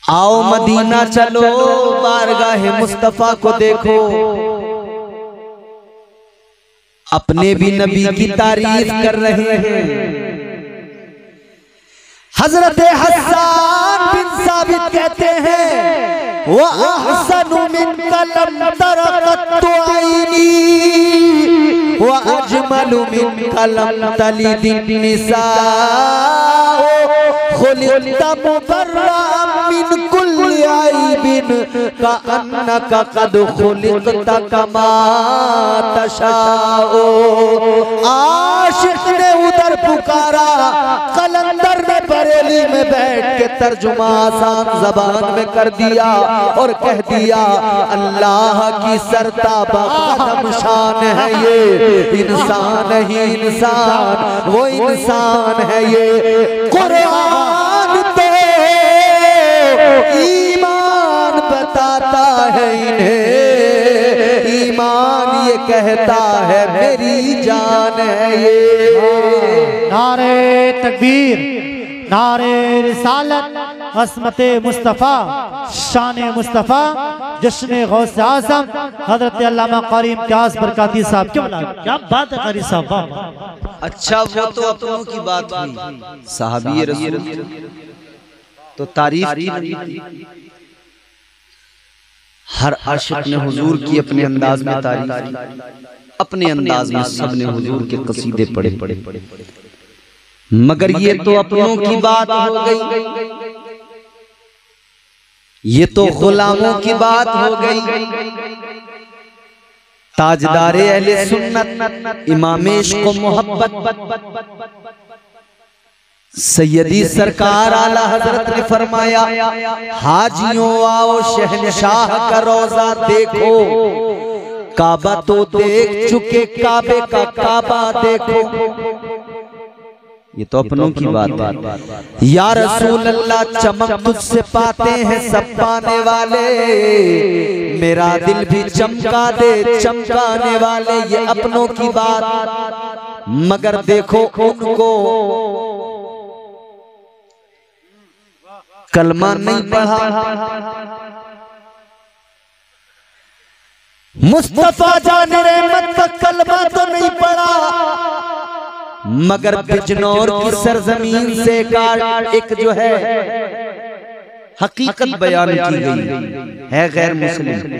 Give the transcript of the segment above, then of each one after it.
आओ मदीना चलो, बारगाह मुस्तफा को देखो। अपने भी नबी की तारीफ कर रहे हैं। हजरत हसन बिन साबित कहते हैं, वो अहसनु मिनका लम तरा कत्तु आईनी, वो अजमलु मिनका लम तलिदिन निसाओ, खुलिक़्ता मुबर्रअन मिन कुल्ली ऐबिन कअन्नका क़द खुलिक़्ता कमा तशाओ। आशिक़ ने उधर पुकारा, कलंदर ने बरेली में बैठ के तर्जुमा आसान ज़बान में कर दिया और कह दिया, अल्लाह की सरताबा कदम शान है ये, इंसान ही इंसान, वो इंसान है ये। कुरान तो ईमान बताता है इन्हें, ईमान ये कहता है मेरी जान है ये। नारे तकबीर, नारे रिसालत, असमते मुस्तफ़ा, शान मुस्तफ़ा, जश्न गौस आज़म हज़रत अल्लामा क़ारी इम्तियाज़ बरकाती साहब। क्या बात है क़ारी साहब। अच्छा, वो तो अपनों की बात हुई, सहाबी रसूल तो तारीफ की। हर आशिक ने हुजूर की अपने अंदाज में तारीफ, अपने अंदाज में सबने हुजूर के कसीदे पढ़े। मगर ये तो अपनों की बात हो गई, ये तो गुलामों की बात हो गई। ताजदारे अहले सुन्नत, इमामे इश्क़ व मोहब्बत सैयदी सरकार आला हजरत ने फरमाया, हाजियों आओ शहनशाह का रोजा देखो, काबा तो देख चुके, काबे का काबा देखो। ये तो अपनों की बात है। या रसूल अल्लाह चमक तुझसे पाते हैं सब पाने वाले, मेरा दिल भी चमका दे चमकाने वाले। ये अपनों की बात, मगर देखो उनको कलमा नहीं पढ़ा, मुस्तफा जाने रहमत का कलमा तो नहीं पढ़ा, मगर बिजनौर की सरजमीन से एक जो है हकीकत बयान की गई है, गैर मुस्लिम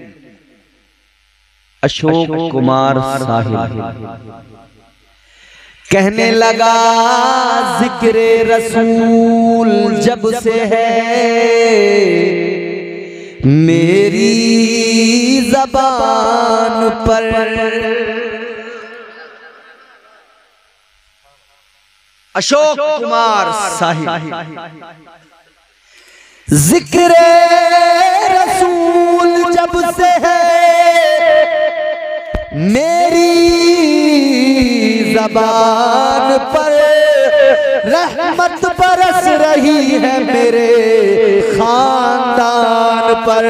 अशोक कुमार साहिब कहने लगा, जिक्रे रसूल जब से है मेरी ज़बान पर, अशोक कुमार साहिब, जिक्रे रसूल जब से है मेरी ज़बान पर, रहमत बरस रही है मेरे खानदान पर।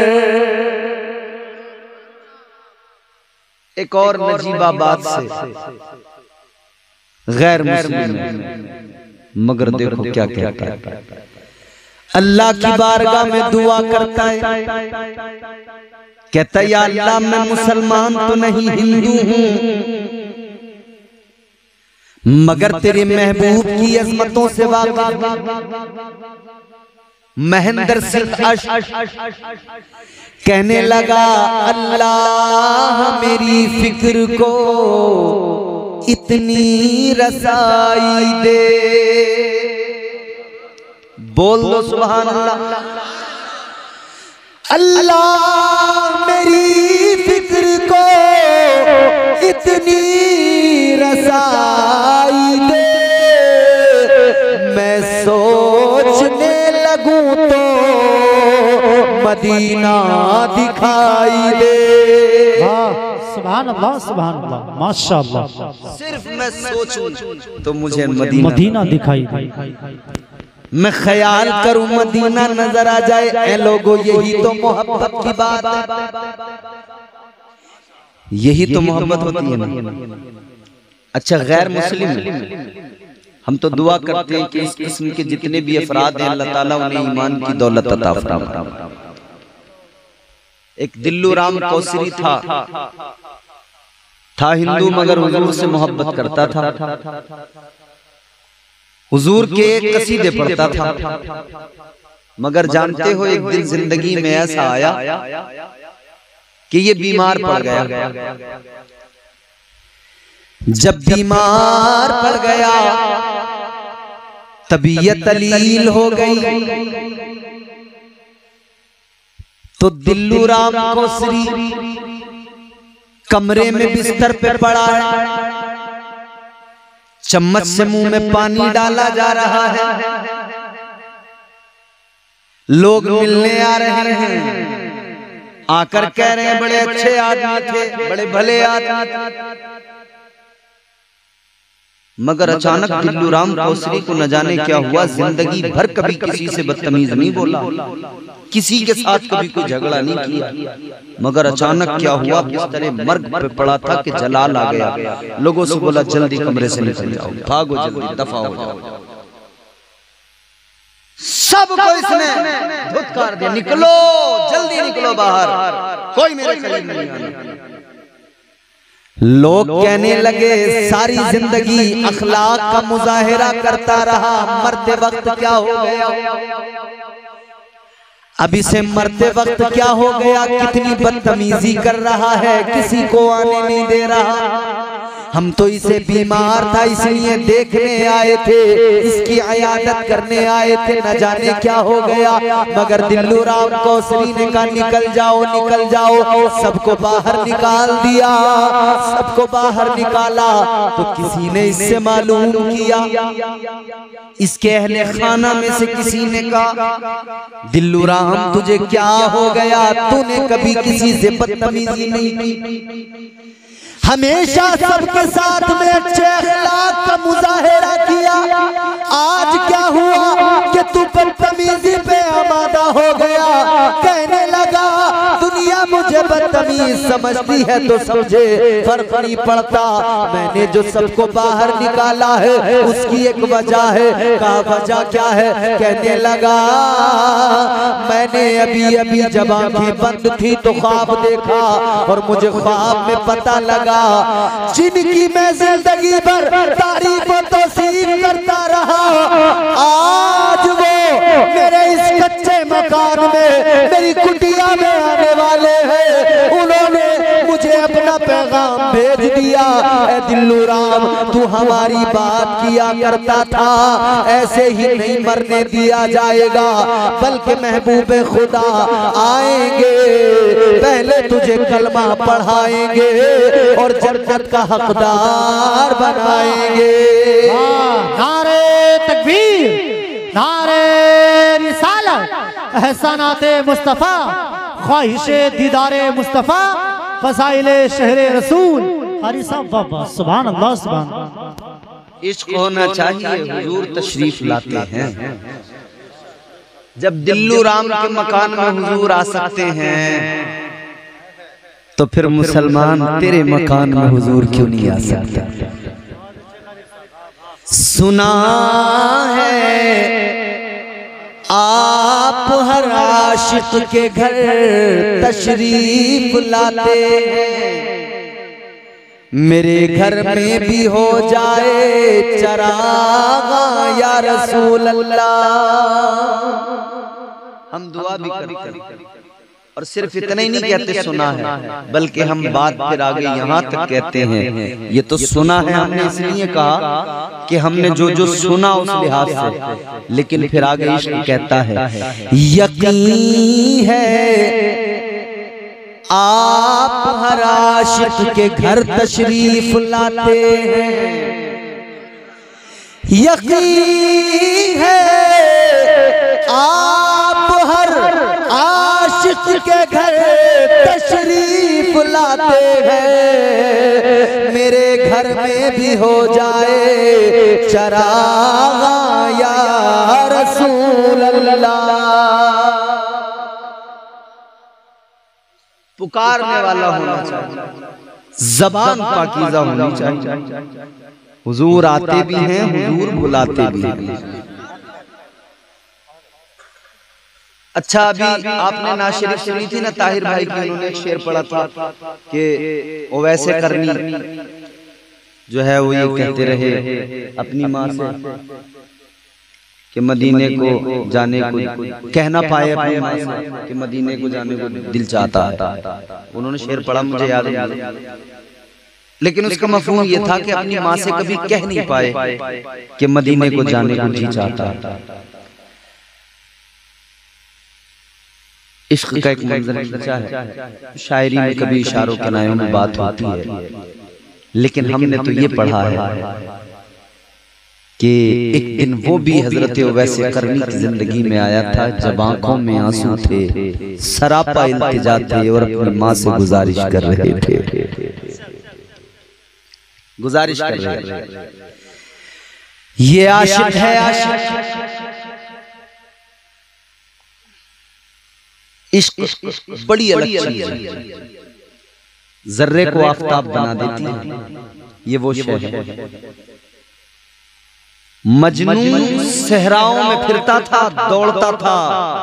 एक और नजीबाबाद से गैर मुस्लिम, मगर देखो क्या कहता है, अल्लाह की बारगाह में दुआ करता है, कहता है, या अल्लाह मैं मुसलमान तो नहीं हिंदू हूँ, मगर तेरे महबूब की अजमतों से वाकिफ। महेंद्र सिंह कहने लगा, अल्लाह मेरी फिक्र को इतनी रसाई दे, बोल दो सुभान अल्लाह। अल्लाह मेरी फिक्र को इतनी रसाई दे, मैं सोचने लगूं तो मदीना दिखाई दे। सुभान अल्लाह, सुभान अल्लाह, माशाअल्लाह। सिर्फ मैं सोचूं तो मुझे मदीना दिखाई दे, मैं ख्याल करूं मदीना नजर आ जाए। ऐ लोगों, यही तो मोहब्बत की बात है, यही तो मोहब्बत होती है ना। अच्छा, गैर मुस्लिम हम तो दुआ करते हैं कि इस किस्म के जितने भी अफराद हैं अल्लाह ताला उन्हें ईमान की दौलत अता फरमाए। एक दिल्लू राम कौसरी था हिंदू मगर हुजूर से मोहब्बत करता था, हुजूर के कसीदे पढ़ता था। मगर जानते हो एक दिन जिंदगी में ऐसा आया कि ये बीमार पड़ गया। जब बीमार पड़ गया तबीयत अलील हो गई, तो दिल्लू राम कौसरी कमरे में बिस्तर पे पड़ा है, चम्मच से मुंह में पानी डाला जा रहा है, लोग मिलने आ रहे हैं, आकर कह रहे हैं बड़े अच्छे आदमी थे, बड़े भले आदमी। मगर अचानक दिल्लू राम कौसरी को न जाने क्या हुआ, जिंदगी भर कभी किसी से बदतमीज नहीं बोला, किसी के साथ कभी कोई झगड़ा नहीं किया, मगर अचानक क्या हुआ, बिस्तर मर्ग पे पड़ा था कि जलाल आ गया। लोगों से बोला जल्दी कमरे से निकल जाओ, भागो जल्दी, दफा हो जाओ। सबको इसने धुतकार दिया, निकलो जल्दी निकलो बाहर, कोई मेरे करीब नहीं आना। लोग कहने लगे सारी जिंदगी अखलाक का मुजाहिरा करता रहा, मरते वक्त क्या हो गया, अब इसे मरते वक्त क्या हो गया, कितनी बदतमीजी कर रहा है, किसी को आने नहीं दे रहा। हम तो इसे बीमार था इसलिए देखने आए थे, इसकी इयादत करने आए थे, न जाने क्या हो गया। मगर दिल्लू राम कौसरी ने कहा निकल जाओ निकल जाओ, सबको बाहर निकाल दिया, सबको बाहर निकाला। तो किसी ने इससे मालूम किया, इसके अहले खाना में से किसी ने कहा दिल्लू राम तुझे क्या हो गया, तूने कभी किसी से बदतमीजी नहीं की, हमेशा सबके साथ में अच्छे अखलाक का मुजाहिरा किया, आज क्या हुआ कि तू बदतमीजी पे आमादा हो गया। कहने लगा दुनिया मुझे बदतमीज समझती है तो समझे, फर्क नहीं पड़ता, मैंने जो सबको बाहर निकाला है उसकी एक वजह है। कहा वजह क्या है? कहने लगा मैंने अभी अभी जब आंखें बंद थी तो ख्वाब देखा, और मुझे ख्वाब में पता लगा जिनकी मैं जिंदगी भर तारीफ और तौसीफ करता रहा, आज वो मेरे इस कच्चे मकान में मेरी कुटिया में आने वाले हैं। उन्होंने मुझे अपना पैगाम भेज दिया, ऐ दिल्लू राम तू हमारी बात किया करता था, ऐसे ही नहीं मरने दिया जाएगा, बल्कि महबूबे खुदा आएंगे, पहले तुझे कलमा पढ़ाएंगे और जन्नत का हकदार बनाएंगे। नारे तकबीर, नारे रिसालत, एहसानाते मुस्तफा, ख्वाहिशे दीदारे मुस्तफा, फज़ाइले शहरे रसूल। हारी साहब बाबा सुभान अल्लाह सुभान अल्लाह। इश्क होना चाहिए, हुजूर तशरीफ लाते हैं। जब दिल्लू राम के मकान में हुजूर आ सकते हैं तो फिर मुसलमान तेरे मकान में हुजूर क्यों नहीं आ सकता? सुना है आप हर आशिक के घर तशरीफ लाते हैं, मेरे घर में भी हो जाए चरागा या रसूल अल्लाह। हम दुआ भी करते और सिर्फ इतना ही नहीं कहते सुना है, बल्कि हम बात फिर आगे यहाँ तक कहते हैं ये तो सुना है हमने इसलिए कहा कि हमने जो जो सुना उस लिहाज से, लेकिन फिर आगे इश्क कहता है यकीन है आप हर आशिक के घर तशरीफ लाते हैं, यकीन है आप हर आशिक के घर तशरीफ लाते हैं, मेरे घर में भी हो जाए चरागा या रसूल अल्लाह। पुकारने वाला होना चाहिए, ज़बान पाकीज़ा होनी चाहिए, हुजूर आते भी हैं, हुजूर बुलाते भी हैं। अच्छा, अभी आपने नाज़ शरीफ सुनी थी ना ताहिर भाई की, उन्होंने एक शेर पढ़ा था कि वो वैसे करनी जो है वो ये कहते रहे अपनी माँ से कि मदीने को जाने को कह ना पाए अपनी माँ से कि मदीने को जाने को दिल चाहता है। उन्होंने शेर पढ़ा, मुझे याद है, लेकिन उसका मफहूम ये था कि अपनी माँ से कभी कह नहीं पाए कि मदीने को जाने को जी चाहता है। इश्क का एक मंजर सच्चा है, शायरी में कभी इशारों कनायों में बात होती है, लेकिन हमने तो ये पढ़ा है कि एक दिन वो भी हजरत वैसे करनी की जिंदगी में आया था जब आंखों में आंसू थे, सरापा इल्तिजा थे और अपनी माँ से गुजारिश कर रहे थे, गुजारिश कर रहे थे। ये आशिक है, आशिक इश्क बड़ी अलग चीज है, जर्रे को आफताब बना देती है, ये वो शय है। मजनू सहराओं में फिरता था, दौड़ता था।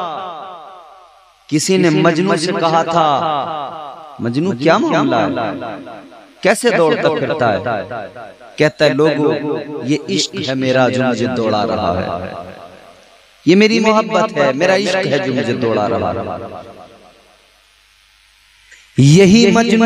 किसी ने मजनू से कहा था, मजनू क्या मामला है, कैसे दौड़ता फिरता है? कहता है, लोगों ये इश्क है मेरा जो मुझे दौड़ा रहा है, ये मेरी मोहब्बत है, मेरा इश्क है जो मुझे दौड़ा रहा है। यही मजनू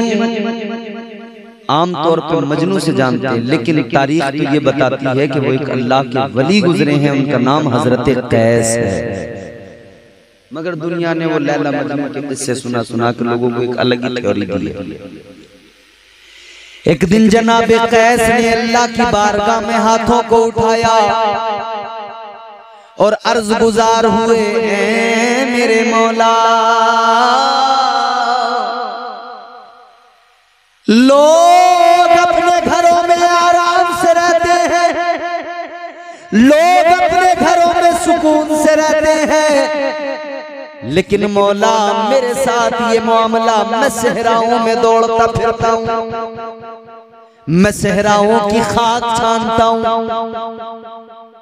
आमतौर पर मजनू से जानते हैं, लेकिन तारीख तो ये बताती है कि वो एक अल्लाह के वली गुजरे हैं, उनका नाम हजरत कैस है। मगर दुनिया ने वो लैला मजनू के किस्से सुना सुना के लोगों को एक अलग ही थ्योरी दी है। एक दिन जनाब कैस ने अल्लाह की बारगाह में हाथों को उठाया और अर्ज गुजार हुए, मेरे मौला, लोग अपने घरों में आराम से रहते हैं, लोग अपने घरों में सुकून से रहते हैं, लेकिन मौला मेरे साथ ये मामला, मैं सहराओं में दौड़ता फिरता हूँ, मैं सहराओं की खाक छानता हूँ।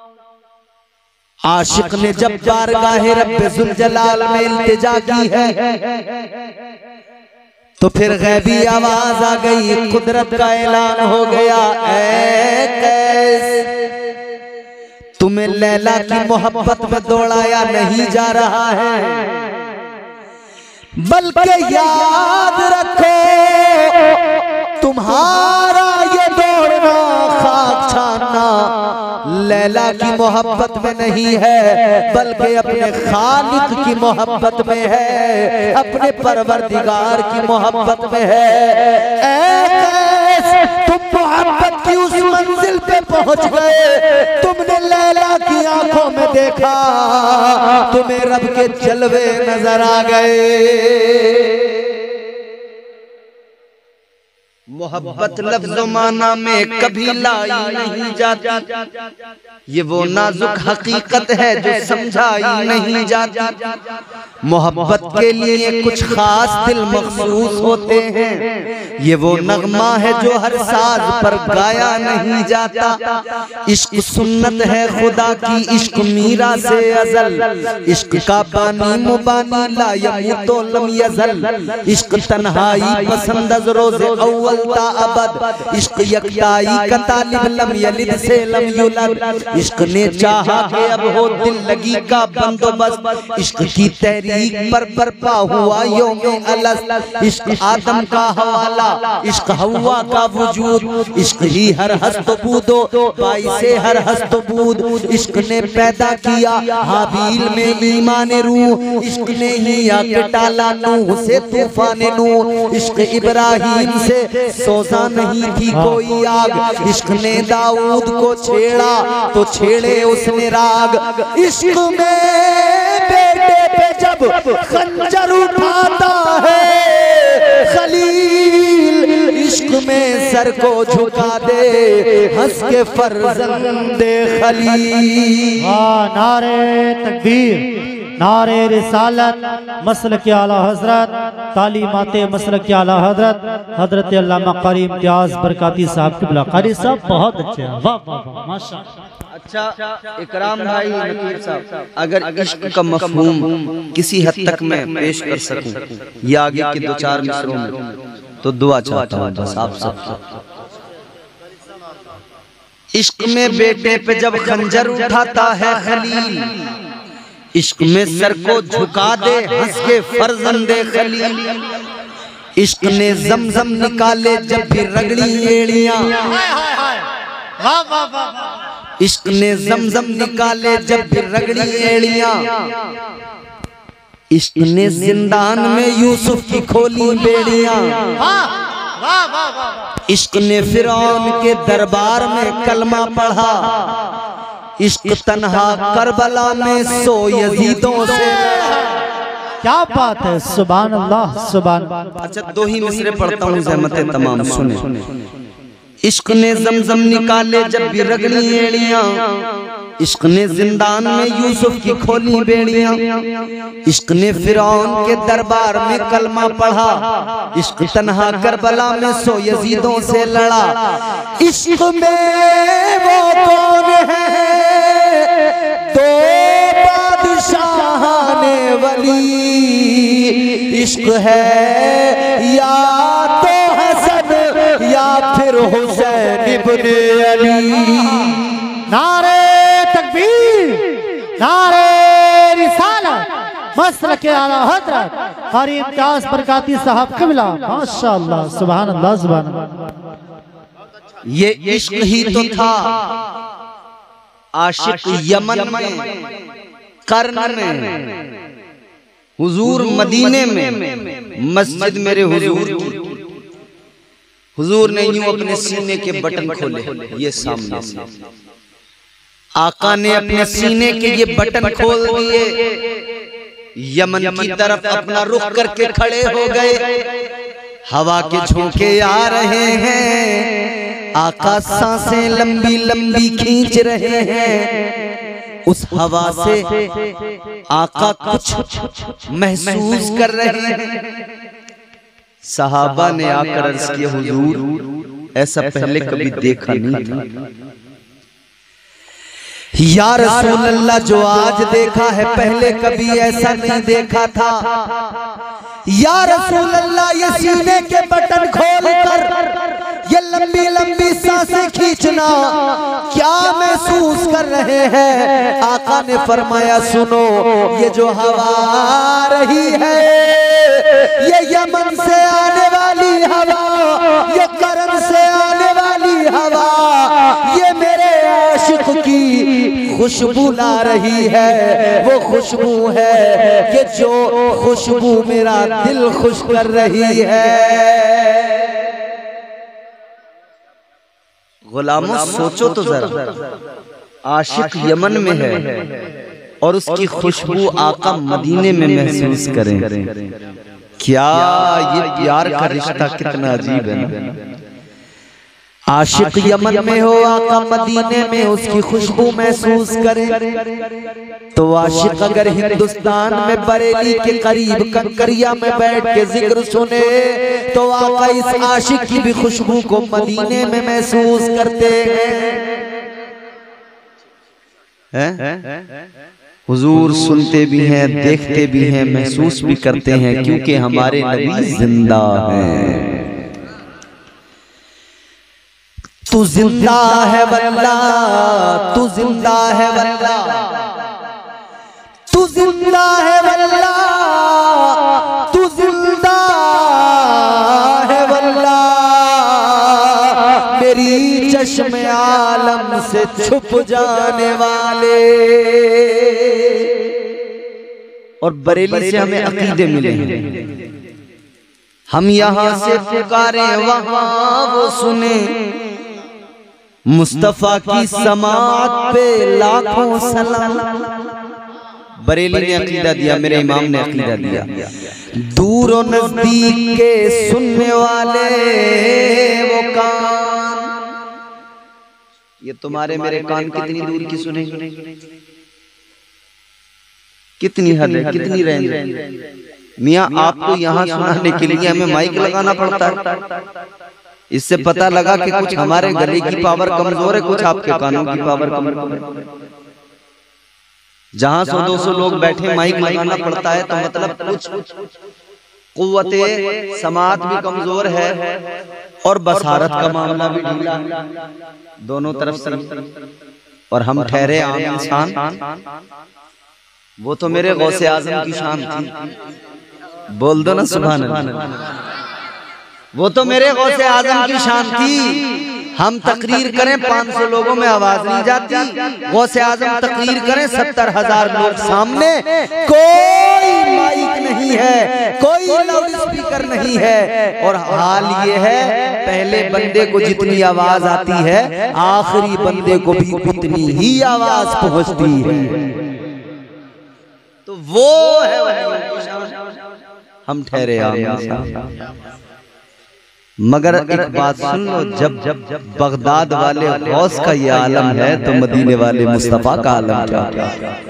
आशिक ने जब बारगाहे रब्बे जुल जलाल में इल्तिजा की है तो फिर गैबी आवाज आ गई, कुदरत का ऐलान हो गया, ऐ कैस, तुम्हें लैला की मोहब्बत में दौड़ाया नहीं जा रहा है, बल्कि याद रखो तुम्हारा ये दौड़ना, खाक छानना लैला की मोहब्बत में नहीं है, बल्कि अपने खालिक की मोहब्बत में है, अपने परवरदिगार की मोहब्बत में है। तुम मोहब्बत की उस मंजिल पे पहुंच गए, तुमने लैला की आंखों में देखा, तुम्हें रब के जलवे नजर आ गए। मोहब्बत लफ्ज़ माना में कभी लाई नहीं जाती, ये वो नाजुक हकीकत है जो समझाई नहीं जाती। मोहब्बत के लिए कुछ खास दिल मखसूस होते हैं, ये वो नगमा है जो हर साज पर गाया नहीं जाता। इश्क सुन्नत है खुदा की, इश्क मीरा से अजल, इश्क का बानी मुबानी ला यमूतो लम यज़ल, इश्क तन्हाई पसंद अज़ रोज़े अव्वल अबद, इश्क यकताई का तालिब लम यलिद से लम युलद, इश्क ने चाहा कि अब हो दिल लगी का बंदोबस्त, इश्क की तहरीक पर बरपा हुआ यौमे अलस, इश्क आदम का हवाला, इश्क हवा का वजूद, इश्क ही हर हस्तबूदो बाई से हर हस्तबूद, इश्क ने पैदा किया हाबील में ईमान रूह, इश्क ने ही आके टाला नूह से तूफान नूह, इश्क इब्राहिम से सोजा नहीं थी कोई आग, इश्क ने दाऊद को छेड़ा तो छेड़े उसने राग, इश्क में बेटे पे जब खंजर उठाता है खलील, इश्क में सर को झुका दे हंस के फर्जंदे खलील। नारे तकबीर, नारे रिसालत मसलक आला हजरत, तालीमात मसलक आला हजरत हजरत अल्लामा कारी इम्तियाज बरकाती साहब किबला। कारी साहब बहुत अच्छे हैं, वाह वाह वाह माशाअल्लाह। अच्छा इकराम भाई नकीर साहब, अगर इश्क का मफहूम किसी हद तक मैं पेश कर सकूं या आगे के दो चार मिसरों में, तो दुआ चाहता हूं बस आप सब। इश्क में बेटे पे जब खंजर उठाता है खलील, इश्क में सर को झुका दे हंस के फर्जंदे खलील, इश्क ने जमजम निकाले जब भी रगड़ी एड़ियां, इश्क ने जमजम निकाले जब भी रगड़ी एड़ियां, इश्क ने जिंदान में यूसुफ की खोली बेड़ियां, इश्क ने फिरौन के दरबार में कलमा पढ़ा, इश्क तन्हा करबला में सो यजीदों से। क्या बात है, सुभान अल्लाह सुभान। अच्छा दो ही मिसरे पढ़ता हूँ, ज़हमते तमाम सुने। इश्क ने जमजम निकाले जब भी रगड़ी एड़ियां, इश्क ने जिंदान में यूसुफ की खोली बेड़ियां, इश्क ने फिरौन के दरबार में कलमा पढ़ा, इश्क तन्हा करबला में सो यजीदों से लड़ा। इश्क में वो कौन है दो बादशाहाने वली, इश्क है या तो हसन या फिर हुसैन इब्ने अली। नारे तकबीर, नारे रिसालत मसलक आला हजरत कारी इम्तियाज बरकाती साहब किबला। माशाअल्लाह सुभान अल्लाह सुभान अल्लाह। ये इश्क ही तो था आशिक यमन में, कर्न में, हुजूर मदीने में, मस्जिद मेरे हुजूर की। हुजूर ने यूं अपने सीने के बटन खोले, ये सामने से आका ने अपने सीने के ये बटन खोल दिए, यमन की तरफ अपना रुख करके खड़े हो गए। हवा के झोंके आ रहे हैं, आका सांसें लंबी लंबी खींच रहे हैं। उस हवा से आका कुछ महसूस कर रहे हैं। सहाबा ने आकर अर्ज किया, हुजूर ऐसा पहले कभी देखा नहीं था। या रसूल अल्लाह, जो आज देखा है पहले कभी ऐसा नहीं देखा था। या रसूल अल्लाह, ये सीने के बटन खोल कर ये लंबी लंबी सांसें खींचना क्या महसूस कर रहे हैं? आका ने फरमाया, सुनो, ये जो हवा आ रही है ये यमन से आने वाली हवा, ये कर्न से आने वाली हवा, ये मेरे आशिक की खुशबू ला रही है। वो खुशबू है कि जो खुशबू मेरा दिल खुश कर रही है। गुलामों सोचो तो जरा, आशिक यमन में है और उसकी खुशबू आका मदीने में महसूस करें। क्या ये प्यार का रिश्ता कितना अजीब है। आशिक यमन में हो, आका मदीने में उसकी खुशबू महसूस करे। तो आशिक अगर हिंदुस्तान में बरेली के करीब कंकरिया में बैठ के जिक्र सुने तो आका इस आशिक की भी खुशबू को मदीने में महसूस करते हैं। हुजूर सुनते भी हैं, देखते भी हैं, महसूस भी करते हैं, क्योंकि हमारे नबी जिंदा हैं। तू जिंदा है वल्लाह, तू जिंदा है वल्लाह, तू जिंदा है वल्लाह, तू जिंदा है वल्लाह, मेरी चश्मे आलम से छुप जाने वाले। और बरेली से हमें अकीदे मिले हैं, हम यहाँ से पुकारे वहाँ वो सुने। मुस्तफा की समात पे लाखों सलाम। बरेली ने अकीदा दिया, मेरे इमाम ने अकीदा दिया। दूर और नजदीक के सुनने वाले वो कान, ये तुम्हारे मेरे कान कितनी दूर की सुनेंगे? कितनी हद है, कितनी रेंज है। मियाँ आपको यहाँ सुनाने के लिए हमें माइक लगाना पड़ता है। इससे पता लगा कि कुछ हमारे गले की पावर कमजोर है, कुछ आपके कानों की पावर कमजोर है। जहां 100-200 लोग बैठे माइक लगाना पड़ता है तो मतलब कुछ कुव्वते समात भी कमजोर है और बसारत का मामला भी ढीला, दोनों तरफ से। और हम ठहरे आम इंसान, वो तो मेरे गौसे आजम की शान थी। बोल दो ना सुभान अल्लाह। वो तो मेरे गौसे आजम की शान थी। हम तकरीर करें 500 लोगों में आवाज नहीं जाती, गौसे आजम तकरीर करें 70,000 लोग सामने, कोई माइक नहीं है, कोई लाउड स्पीकर नहीं है। और हाल ये है, पहले बंदे को जितनी आवाज आती है आखिरी बंदे को भी उतनी ही आवाज पहुंचती है। तो वो है हम ठहरे मगर एक बात सुन लो, जब बगदाद वाले गौस का ये आलम है तो मदीने वाले मुस्तफा का आलम क्या।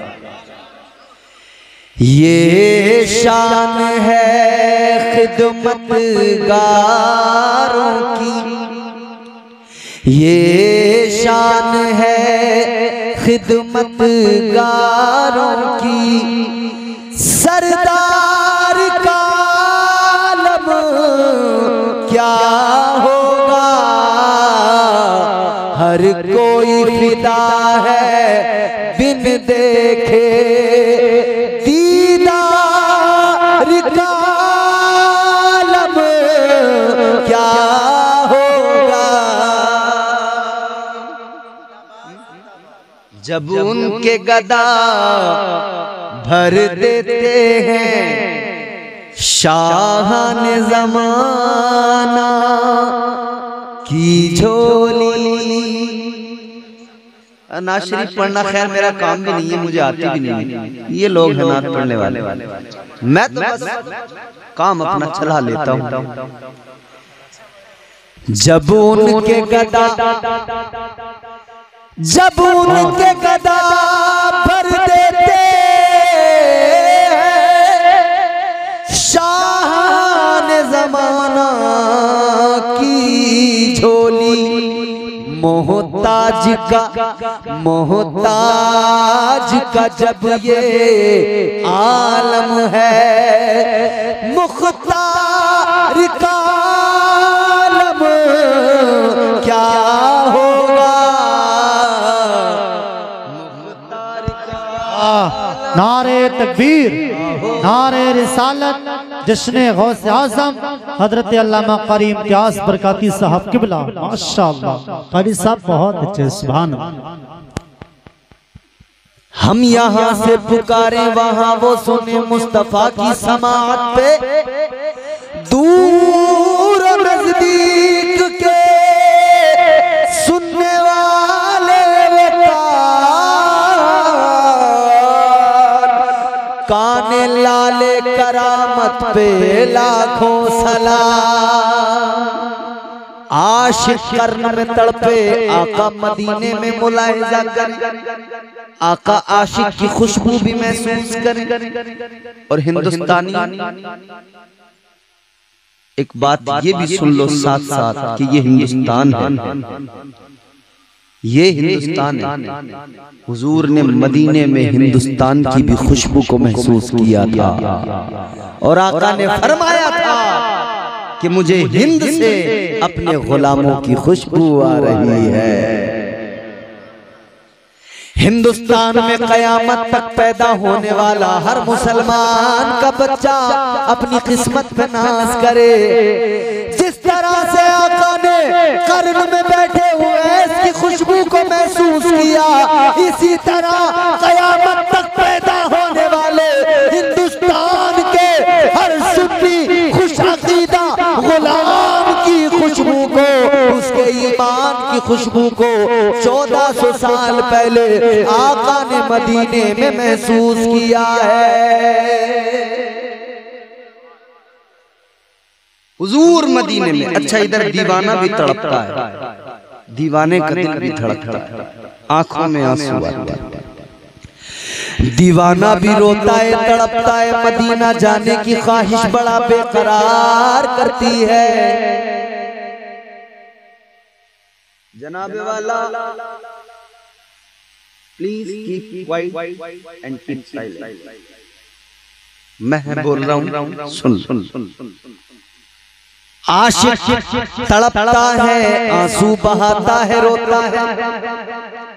ये शान है खिदमतगारों की, ये शान है खिदमतगारों की, सरदार का आलम क्या होगा। हर कोई फिदा है बिन देखे दीदार का आलम क्या होगा। जब उनके गदा भर देते हैं शाहान ज़माना की झोली। नात शरीफ पढ़ना खैर मेरा काम भी नहीं है, मुझे आती भी नहीं है। ये लोग हैं नात पढ़ने वाले, मैं तो बस काम अपना चला लेता हूँ। जब उनके गदा भर देते शाहान ज़माना की झोली। मोहताज का जब ये आलम है, मुख्तार का आलम क्या होगा। नारे तकबीर, नारे रिसालत, जश्न गौसे आज़म हजरत अल्लामा कारी इम्तियाज बरकाती साहब किबला। माशाअल्लाह कारी साहब बहुत अच्छे, सुभान अल्लाह। हम यहाँ से पुकारे वहाँ वो सुने मुस्तफा की समाअत पे, दूर नजदीक के सुनने वाले काने लाले करामत पे लाखों सलाम। आशिक कर्न में तड़पे आका मदीने में मुलाहिजा कर, आका आशिक की खुशबू भी महसूस करें। और हिंदुस्तानी एक बात ये भी सुन लो साथ साथ कि ये हिंदुस्तान है, ये हिंदुस्तान है। हुजूर ने मदीने में हिंदुस्तान की भी खुशबू को महसूस किया था और आका ने फरमाया था कि मुझे हिंद से अपने गुलामों की खुशबू आ रही है। हिंदुस्तान में कयामत तक पैदा होने वाला हर मुसलमान का बच्चा अपनी किस्मत पे नाज करे। जिस तरह से आका ने कर्न में बैठे हुए इसकी खुशबू को महसूस किया, इसी तरह कयामत तक पैदा होने वाले हिंदुस्तान के हर सुन्नी खुश अकीदा गुलाम की खुशबू को, उसके ईमान की खुशबू को 1400 साल पहले आका ने मदीने में महसूस किया है। हुजूर मदीने में। अच्छा इधर दीवाना भी तड़पता है, दीवाने का दिल भी धड़कता है, आंखों में आंसू आते हैं। दीवाना भी रोता है, तड़पता है, मदीना जाने की ख्वाहिश बड़ा बेकरार करती है। जनाब वाला please keep quiet and keep silent. मैं बोल रहा हूं, सुन। आशिक तड़पता है, आंसू बहाता है, रोता है।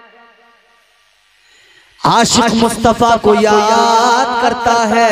आशिक मुस्तफा को याद करता है।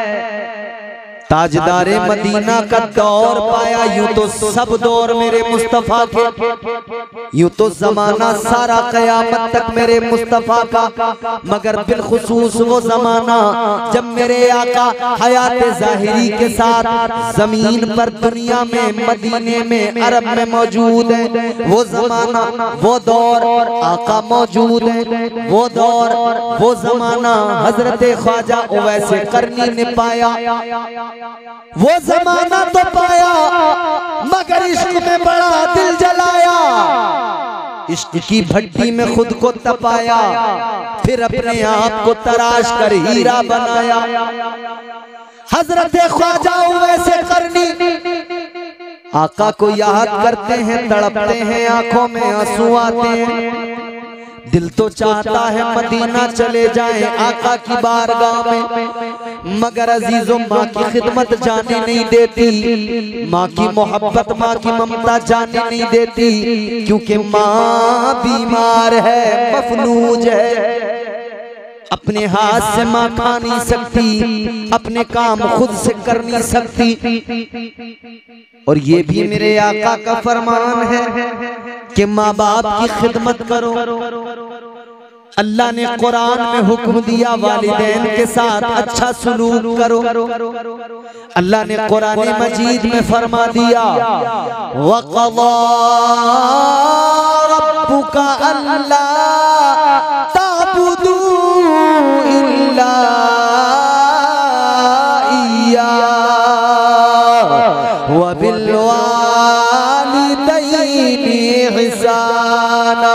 ताजदारे मदीना का दौर पाया, यूं तो सब दौर मेरे मुस्तफा के, यूं तो जमाना सारा कयामत तक मेरे मुस्तफा का, मगर बिलखुसूस वो जमाना जब मेरे आका हयात ज़ाहिरी के साथ जमीन पर, दुनिया में, मदीने में, अरब में मौजूद है। वो जमाना, वो दौर आका मौजूद है। वो दौर, वो जमाना हजरत ख्वाजा वैसे करनी ने पाया। वो जमाना तो पाया, मगर इश्क में बड़ा दिल जलाया। इश्क की भट्टी में खुद को तपाया, फिर अपने आप को तराश कर हीरा बनाया। हजरत ख्वाजा वैसे करनी आका को याद करते हैं, तड़पते हैं, आंखों में आंसू आते हैं। दिल तो चाहता है मदीना चले जाएं आका की बारगाह में, मगर अजीजों माँ की खिदमत जाने नहीं देती, माँ की मोहब्बत, माँ की ममता जाने नहीं देती, क्योंकि माँ बीमार है, मफलूज है। अपने हाथ से माँ खा नहीं सकती, अपने काम खुद से कर नहीं सकती। और ये भी मेरे आका का फरमान है कि माँ बाप की खिदमत करो। अल्लाह ने कुरान में हुक्म दिया वालिदैन के साथ अच्छा सलूक करो। अल्लाह ने कुरान मजीद में फरमा दिया, वक़ज़ा रब्बुका अल्ला ताबुदू इल्ला इय्या व बिल वालिदैनि इहसाना।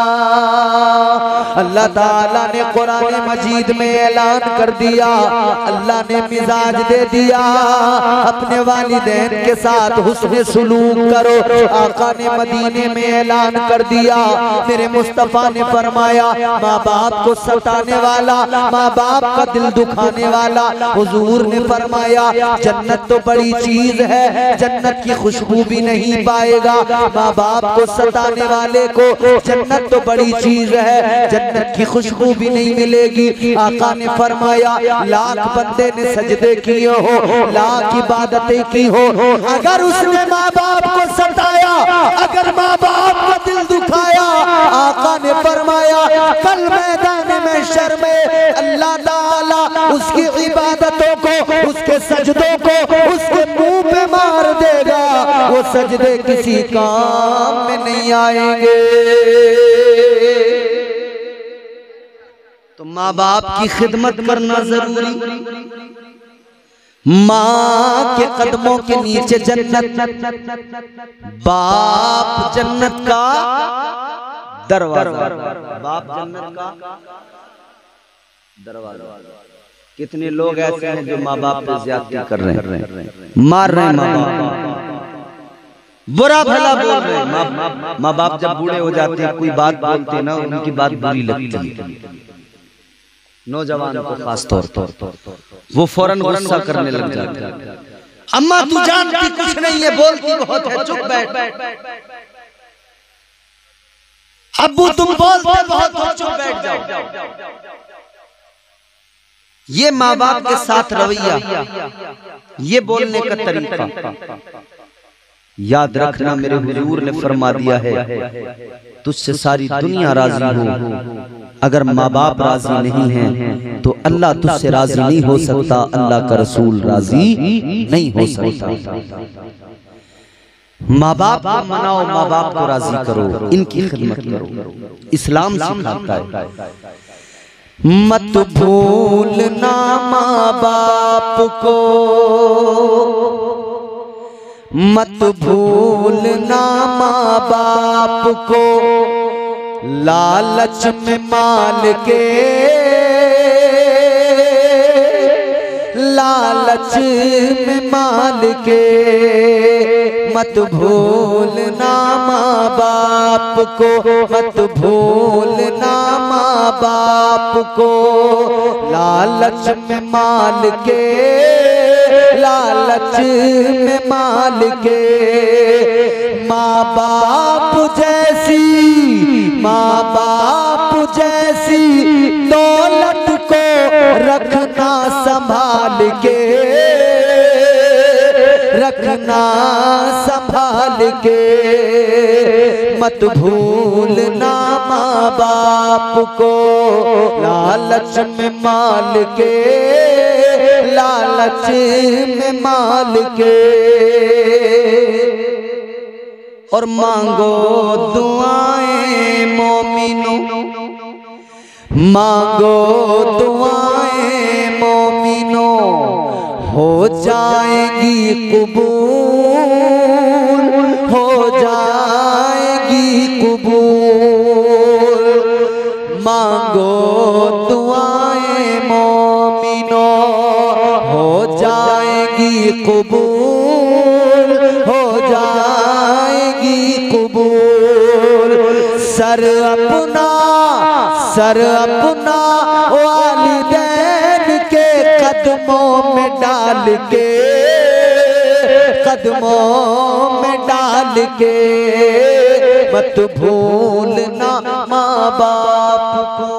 अल्लाह ताला ने कुरान मजीद में ऐलान कर दिया, अल्लाह ने मिजाज दे दिया, अपने वालिदैन के साथ हुस्न सुलूक करो। आका ने मदीने में ऐलान कर दिया, मेरे मुस्तफा ने फरमाया, माँ बाप को सताने वाला, माँ बाप का दिल दुखाने वाला, हुजूर ने फरमाया जन्नत तो बड़ी चीज है, जन्नत की खुशबू भी नहीं पाएगा। माँ बाप को सताने वाले को जन्नत तो बड़ी चीज है, जन्नत की खुशबू भी नहीं मिलेगी। आका ने फरमाया लाख बंदे ने सजदे किए हो, लाख इबादतें की हो, अगर उसने माँ बाप को सताया, अगर माँ बाप का दिल दुखाया, आका ने फरमाया कल मैदान में शर्मे अल्लाह ताला उसकी इबादतों को, उसके सजदों को उसके मुंह पे मार देगा। वो सजदे किसी काम में नहीं आएंगे। तो माँ बाप की खिदमत करना जरूरी। माँ के कदमों के नीचे जन्नत, बाप जन्नत का दरवाजा, बाप जन्नत का दरवाजा। कितने लोग ऐसे हैं जो माँ बाप पे ज्यादती कर रहे हैं, मार रहे हैं माँ बाप, बुरा भला बोल रहे हैं। माँ बाप जब बूढ़े हो जाते हैं, कोई बात बोलते हैं ना, उनकी बात बुरी लगती है। नौजवान को खास तौर पर वो फौरन गुस्सा करने लग जाते हैं। अम्मा तू जानती कुछ नहीं है, बोलती बहुत है, चुप बैठ। अब्बू तुम बोलते बहुत हो, चुप बैठ जाओ। ये माँ बाप के साथ रवैया, ये बोलने का तरीका याद रखना। मेरे हुजूर ने फरमा दिया है तुझसे सारी दुनिया राजी हो, अगर माँ बाप राजी नहीं है तो अल्लाह तुझसे राजी नहीं हो सकता, अल्लाह का रसूल राजी नहीं हो सकता। माँ बाप को मनाओ, माँ बाप को राजी करो, इनकी खिदमत करो। इस्लाम सिखाता है मत भूलना माँ बाप को, मत भूलना माँ बाप को, लालच में माल के लालच में माल के मत भूलना माँ बाप को, मत भूलना माँ बाप को। लालच में माल के, लालच में माल के, माँ बाप जैसी, माँ बाप जैसी दौलत को रखना संभाल के, रखना संभाल के। मत भूलना माँ बाप को, लालच में माल के, लालच में माल के। और मांगो दुआएं मोमिनों, मांगो दुआएं मोमिनों, हो जाएगी कबूल, हो जाएगी कबूल। मांगो दुआएं मोमिनों, हो जाएगी कबूल, हो जाएगी कबूल। सर अपना, सर अपना वालिदैन के कदमों में डाल के, कदमों में डाल के। मत भूलना माँ बाप को।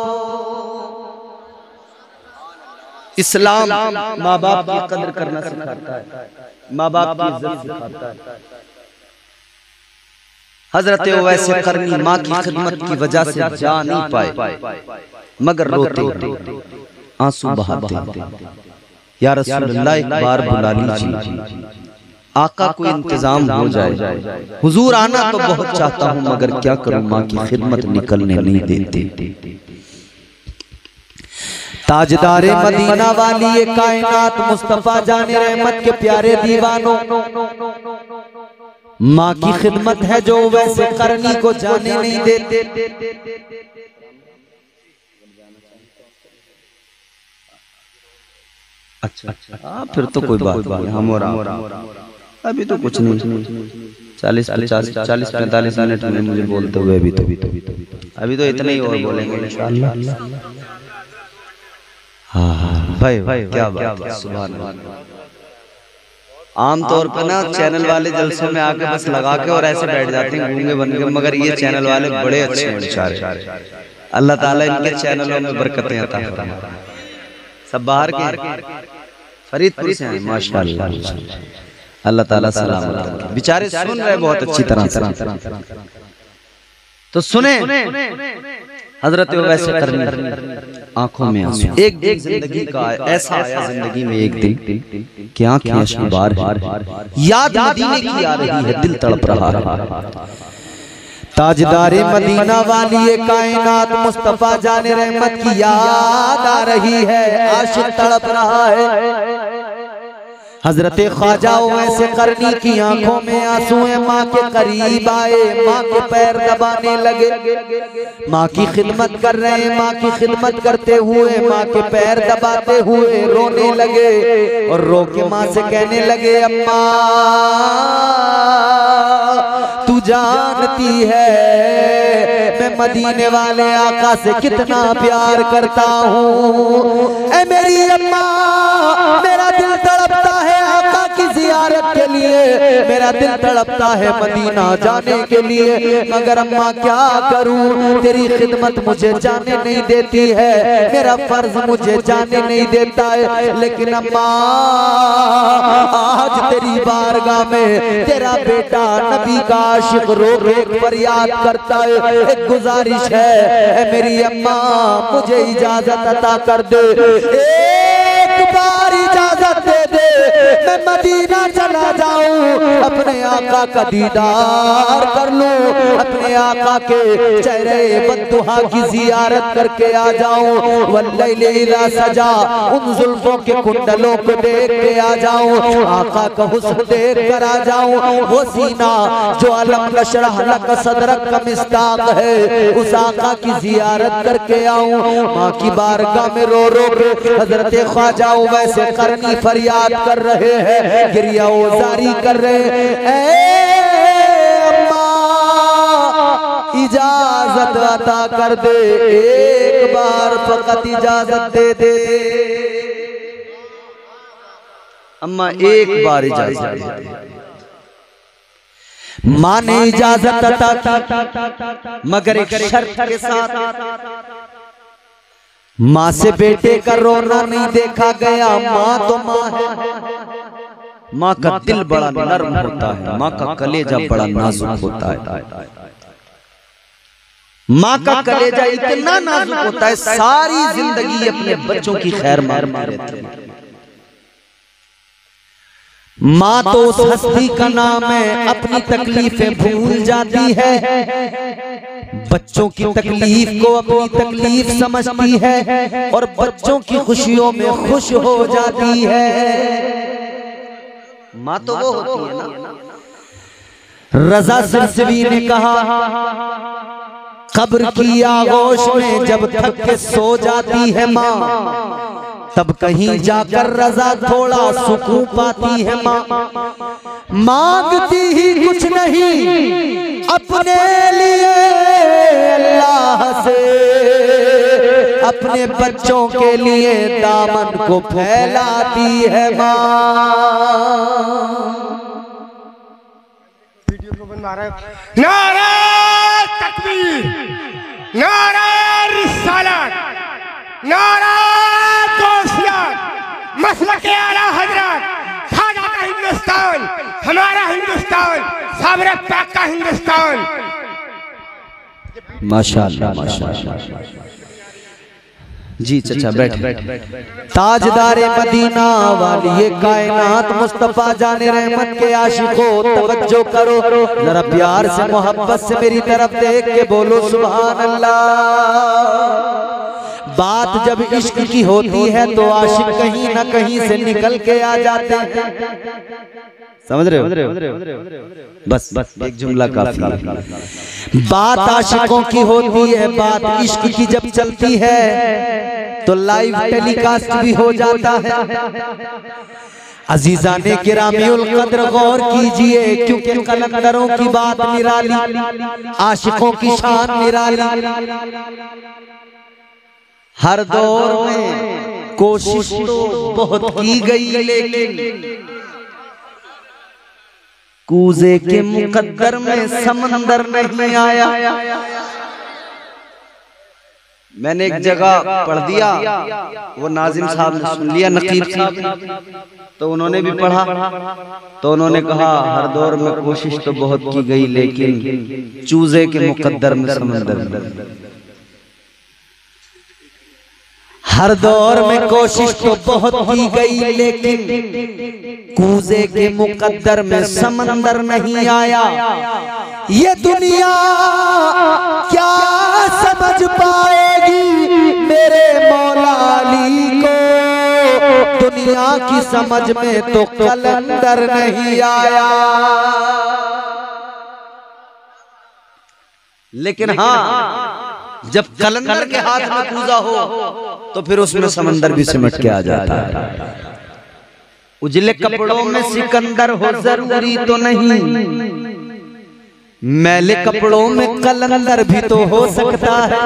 इस्लाम माँ बाप की कदर करना सिखाता है, माँ बाप की इज्जत सिखाता है। हजरत वैसे करनी माँ की खिदमत की वजह से जा नहीं पाए, मगर रोते आंसू बहाते, या रसूलल्लाह एक बार बुला लीजिए, आका को इंतजाम हो जाए। हुजूर आना तो बहुत चाहता हूँ, मगर क्या करूँ माँ की खिदमत निकलने नहीं देते। ताजदारे मदीना वाली ये कायनात मुस्तफा जाने रहमत के प्यारे दीवानों, माँ की खिदमत है जो वैसे करनी को जाने नहीं देते। अच्छा फिर तो कोई बात नहीं, हम और अभी तो कुछ नहीं, 40-45 मिनट में मुझे बोलते हुए अभी तो इतने ही और बोलेंगे इंशाअल्लाह। हाँ भाई क्या बात है, सुभान अल्लाह। आमतौर पर ना चैनल वाले जलसों में आके बस लगा के और ऐसे बैठ जाते हैं गूंगे बन के, मगर ये चैनल वाले बड़े अच्छे हैं बेचारे। अल्लाह ताला इनके चैनलों में बरकतें अता फरमाए। सब बाहर के फरीदपुर से हैं माशाअल्लाह, अल्लाह ताला सलामत रखे। बेचारे सुन रहे बहुत अच्छी तरह से, तो सुने हजरत वैसे करनी आंखों में आंसू। एक दिन जिंदगी का ऐसा आया जिंदगी में एक दिन कि आंखें अश्कबार है, याद मदीने की आ रही है, दिल तड़प रहा है। ताजदारे मदीना वाली ये कायनात मुस्तफा जाने रहमत की याद आ रही है, आशिक तड़प रहा है। हजरत ख्वाजा वैसे करनी की आंखों में आंसू है, माँ के करीब आए, माँ के पैर दबाने लगे, माँ की खिदमत कर रहे हैं, माँ की खिदमत करते हुए माँ के पैर दबाते हुए रोने लगे और रो के माँ से कहने लगे, अम्मा तू जानती है मैं मदीने वाले आका से कितना प्यार करता हूँ। ऐ मेरी अम्मा, मेरा दिल तड़पता है आका की जियारत के लिए, मेरा दिल तड़पता है मदीना जाने के लिए, मगर अम्मा क्या करूँ, तेरी खिदमत मुझे जाने नहीं देती है, मेरा फर्ज मुझे जाने नहीं देता है। लेकिन अम्मा आज तेरी बारगाह में तेरा बेटा नबी का आशिक रो के फरियाद करता है, एक गुजारिश है मेरी अम्मा मुझे इजाजत अता कर दे, एक बार इजाजत दे दे, मैं मदीना चला जाऊं अपने आका का दीदार कर लूं, अपने आका के चेहरे बद्दुहा की जियारत करके आ जाऊं। वल्लैल इज़ा सजा, उन जुल्फों के कुंडलों को देख के आ जाऊं, आका का हुस्न देख कर आ जाऊं। वो सीना जो अलम नशरह लक सदरक का मिस्ताक है, उस आका की जियारत करके आऊं। माँ की बारगाह में रो रो के हजरत ख्वाजा वैसे करनी फरियाद कर रहे हैं, गिरिया जारी कर रहे हैं। अम्मा इजाजत अता कर दे, एक बार फकत इजाजत दे दे। अम्मा एक बार इजाजत। माँ ने इजाजत अता की, मगर एक शर्त के साथ। माँ से बेटे का रोना नहीं देखा गया। माँ तो माँ है, माँ का दिल बड़ा नरम होता है, माँ का कलेजा बड़ा नाजुक होता है। माँ का कलेजा इतना नाजुक होता है, सारी जिंदगी अपने बच्चों की खैर मार रहती है। माँ तो उस हस्ती का नाम है, अपनी तकलीफें भूल जाती है, बच्चों की तकलीफ को अपनी तकलीफ समझती है और बच्चों की खुशियों में खुश हो जाती है। माँ तो वो होती है ना। रजा सिरसवी ने कहा, कब्र की आगोश में जब थक के सो जाती है माँ, तब कहीं जाकर रजा थोड़ा सुकून पाती है माँ। मांगती ही कुछ नहीं अपने लिए अल्लाह से, अपने बच्चों के लिए दामन को फैलाती है माँ। नारे तकबीर, नारे रिसालत, नारे मसलके आला हजरत, खाजा का हिंदुस्तान, हमारा हिंदुस्तान, साबरे पाक का हिंदुस्तान। माशाअल्लाह माशाअल्लाह। जी चचा बैठ। ताजदारे मदीना वाली कायनात मुस्तफा जाने रहमत के आशिकों, तवज्जो करो जरा, प्यार से मोहब्बत से मेरी तरफ देख के बोलो सुभान अल्लाह। बात जब इश्क की होती है तो आशिक कहीं ना कहीं से निकल के आ जाते हैं। समझ रहे हो? बस एक जुमला काफी है। बात आशिकों की होती है, बात इश्क की जब चलती है तो लाइव टेलीकास्ट भी हो जाता है। अजीजाने किरामियुल कद्र गौर कीजिए, क्योंकि कलंदरों की बात निराली, आशिकों की शान निराली। हर दौर में कोशिश तो बहुत की गई, लेकिन कूजे के मुकद्दर में समंदर नहीं आया। मैंने एक जगह पढ़ दिया, वो नाजिम साहब ने सुन लिया, नकीब साहब, तो उन्होंने भी पढ़ा, तो उन्होंने कहा हर दौर में कोशिश तो बहुत की गई, लेकिन चूजे के मुकद्दर में समंदर। हर दौर में कोशिश तो बहुत की गई, लेकिन कूजे के मुकद्दर में समंदर नहीं आया। ये दुनिया क्या समझ पाएगी मेरे मौला अली को, दुनिया की समझ में तो कलंदर नहीं आया। लेकिन हाँ, जब कलंदर के हाथ में कूजा हो तो फिर उसमें समंदर भी सिमट के आ जाता है। उजले कपड़ों में सिकंदर हो जरूरी तो नहीं, मैले कपड़ों में कलंदर भी तो हो सकता है।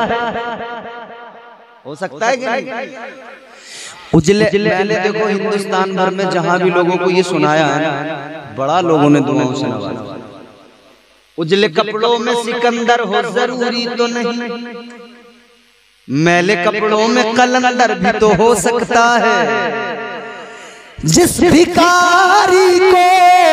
हो सकता है कि नहीं? उजले मैंने देखो हिंदुस्तान भर में जहां भी लोगों को ये सुनाया है ना, बड़ा लोगों ने दुआओं से नवाजा। उजले कपड़ों में सिकंदर हो जरूरी तो नहीं, मैले कपड़ों में कलंदर भी तो हो सकता है। जिस भिखारी को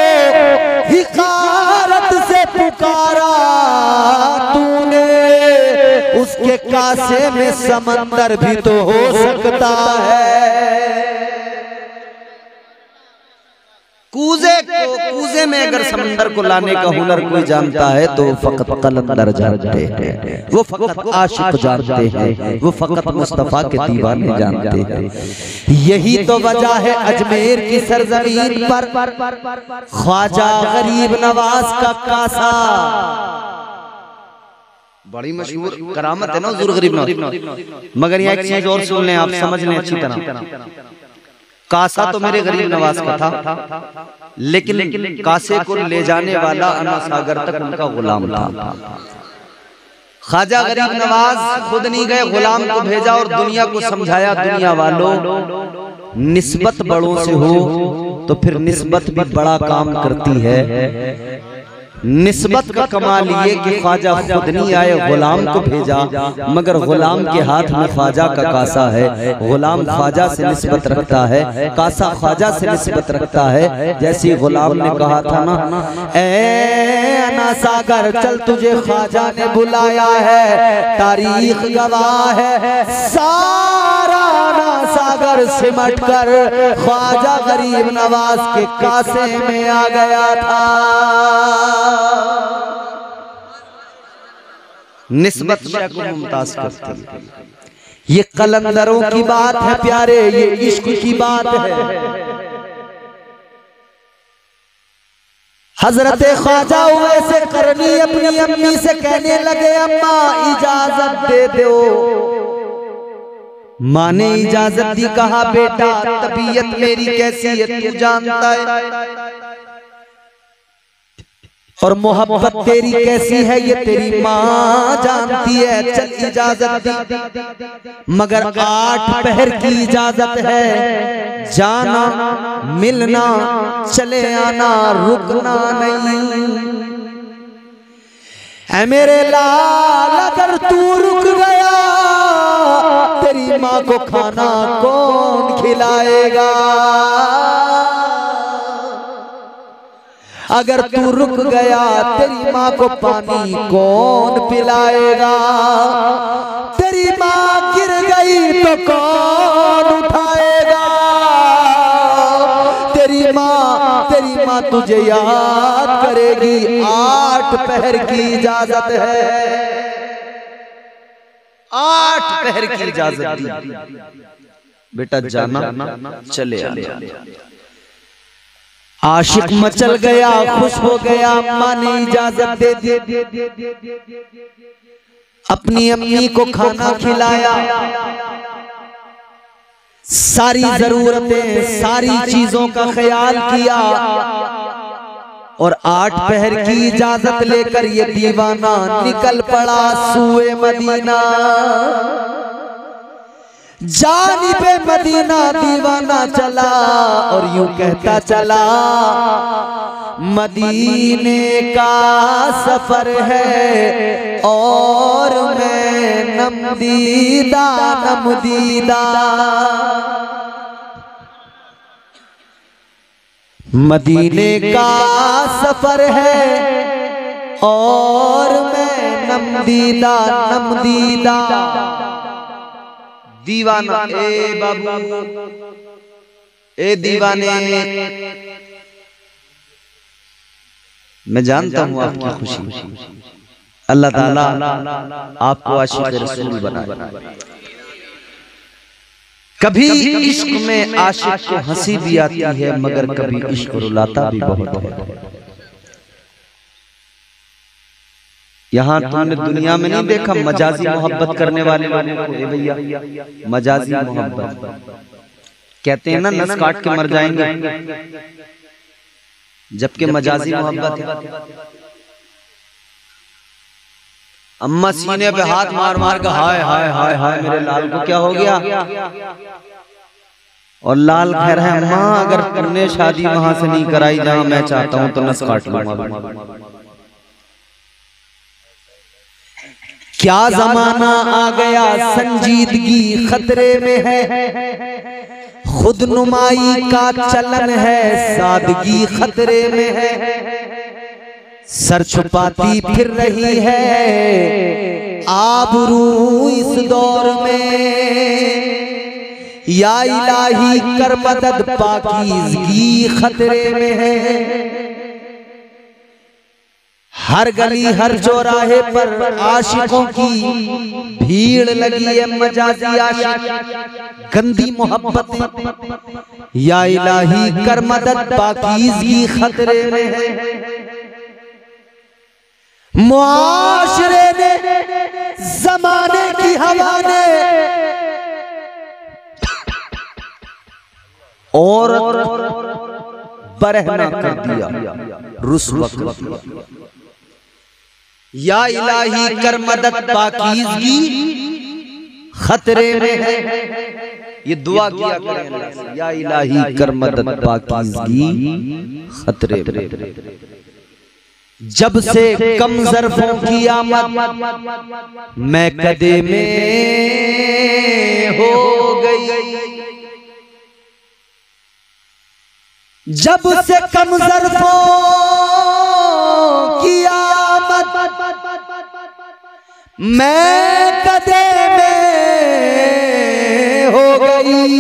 हिकारत से पुकारा तूने, उसके कासे में समंदर भी तो हो सकता है। कूजे में अगर समंदर को लाने का हुनर कोई जानता है तो फकत कलंदर जानते हैं, वो फकत आशिक जानते हैं, वो फकत मुस्तफा के दीवाने जानते हैं। यही तो वजह है अजमेर की सरजमीन पर ख्वाजा गरीब नवाज का कासा, बड़ी मशहूर करामत है ना हुजूर गरीब नवाज। मगर यहाँ एक चीज और सुन लें, आप समझ लें अच्छी तरह। कासा तो मेरे गरीब नवाज का था, लेकिन कासे को ले जाने वाला अना सागर तक उनका गुलाम था। ख्वाजा गरीब नवाज खुद नहीं गए, गुलाम को भेजा और दुनिया को समझाया, दुनिया वालों निस्बत बड़ों से हो तो फिर निस्बत भी बड़ा काम करती है। निस्बत का कमाल ये कि ख्वाजा खुद नहीं आए, गुलाम को भेजा, मगर गुलाम के हाथ में ख्वाजा का कासा है। गुलाम ख्वाजा से निस्बत रखता है, कासा ख्वाजा से निस्बत रखता है। जैसे गुलाम ने कहा था ना, ए अना सागर चल तुझे ख्वाजा ने बुलाया है, तारीख गवाह है सारा अना सागर सिमट कर ख्वाजा गरीब नवाज के कासे में आ गया था। निस्बत को मुमताज करती है। ये कलंदरों की बात है प्यारे, ये इश्क की बात है। हजरत ख्वाजा उवैस करनी अपनी अम्मी से कहने लगे, अम्मा इजाजत दे दो। माँ ने इजाजत दी, कहा बेटा तबीयत मेरी कैसी है तू जानता है, और मोहब्बत तेरी कैसी है ये तेरी माँ जानती है। चल इजाजत दी, मगर 8 पहर की इजाजत है, जाना मिलना चले आना रुकना नहीं। ऐ मेरे लाल अगर तू रुक गया तेरी माँ को खाना कौन खिलाएगा, अगर तू रुक गया तेरी माँ को पानी कौन पिलाएगा, तेरी माँ गिर गई तो कौन उठाएगा, तेरी माँ तुझे याद करेगी। 8 पहर की इजाजत है, 8 पहर की इजाजत दी, बेटा जाना चले आना। आशिक मचल गया, खुश हो गया, माँ ने इजाजत दे दी। अपनी अम्मी को खाना खिलाया, सारी जरूरतें सारी चीजों का ख्याल किया, और 8 पहर की इजाजत लेकर ये दीवाना निकल पड़ा सूए मदीना। जानिबे मदीना दीवाना चला और यूं कहता चला, मदीने का सफर है और मैं नमदीदा नमदीदा। मदीने का सफर है और मैं नमदीदा नमदीदा। दीवाना ए बाबू ए दीवाने, मैं जानता हूं आपकी खुशी, अल्लाह ताला आपको आशिक रसूल बनाए। कभी इश्क में आशिक को हंसी भी आती है, मगर कभी इश्क रुलाता भी बहुत है। यहाँ तुमने दुनिया में नहीं देखा मजाजी मोहब्बत करने वाले लोगों को? ए भैया मजाजी मोहब्बत कहते हैं ना, नस काट के मर जाएंगे, जबकि मजाजी मोहब्बत है। अम्मा सीने पे हाथ मार मार के हाय हाय हाय हाय मेरे लाल को क्या हो गया, और लाल कह रहा है अम्मा अगर तुमने शादी वहां से नहीं कराई जहां मैं चाहता हूं तो नस काट लूंगा। क्या जमाना आ गया संजीदगी खतरे में है, खुद नुमाई का चलन है सादगी खतरे में है। सर छुपाती फिर रही है आबरू इस दौर में, या इलाही कर मदद पाकीज़गी खतरे में है। हर गली हर चौराहे पर आशिकों की भीड़ लगी है, मजाजी आशिक गंदी मोहब्बत। या इलाही कर मदद पाकीज़गी खतरे में है। मुआशरे ने ज़माने की हवा ने और बरहना कर दिया, रुस्वा कर दिया। या इलाही कर मदद पाकीज़गी खतरे में है। ये दुआ किया करें अल्लाह से, या इलाही कर मदद पाकीज़गी खतरे में। जब से कम ज़र्फ़ों की आमद मैं कदे में हो गई। जब से कम ज़र्फ़ों की आमद मैं कदे में हो गई।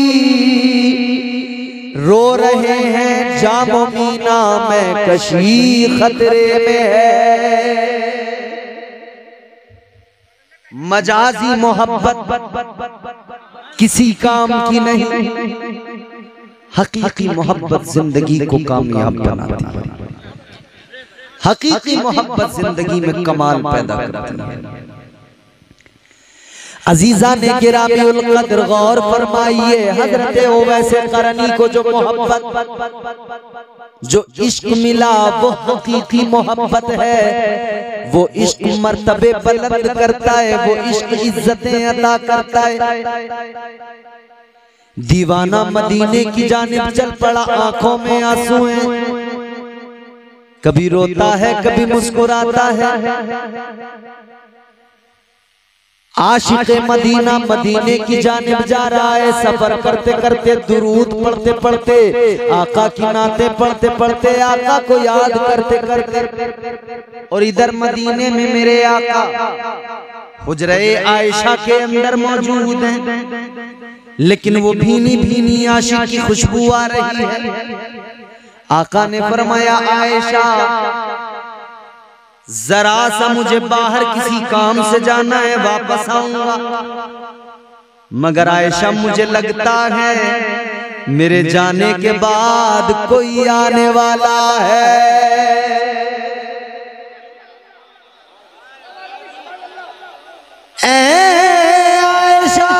रो रहे हैं जामो मीना में कशी खतरे में है। मजाजी मोहब्बत किसी काम की नहीं, हकीकी मोहब्बत जिंदगी को कामयाब बनाती है। हकीकी मोहब्बत जिंदगी में कमाल पैदा करती है। अजीजा ने गिरामीउल कद्र गौर फरमाइए, हजरत ओवैस करनी को जो मोहब्बत, जो इश्क मिला वो हकीकी मोहब्बत है। वो इश्क मर्तबे बुलंद करता है, वो इश्क इज्जतें अता करता है। दीवाना मदीने की जानिब चल पड़ा, आंखों में आंसू हैं, कभी रोता है कभी मुस्कुराता है। आशिक़ मदीना मदीने की जानिब जा रहा है। सफर करते करते, दुरूद पढ़ते पढ़ते, आका की नाते पढ़ते पढ़ते, आका को याद करते करते, और इधर मदीने में मेरे आका हुजरे आयशा के अंदर मौजूद हैं, लेकिन वो भीनी भीनी आशिक़ की खुशबू आ रही है। आका ने फरमाया, आयशा जरा सा मुझे बाहर किसी काम से जाना है, वापस आऊंगा। मगर आयशा मुझे लगता है मेरे जाने के बाद कोई आने वाला है। आयशा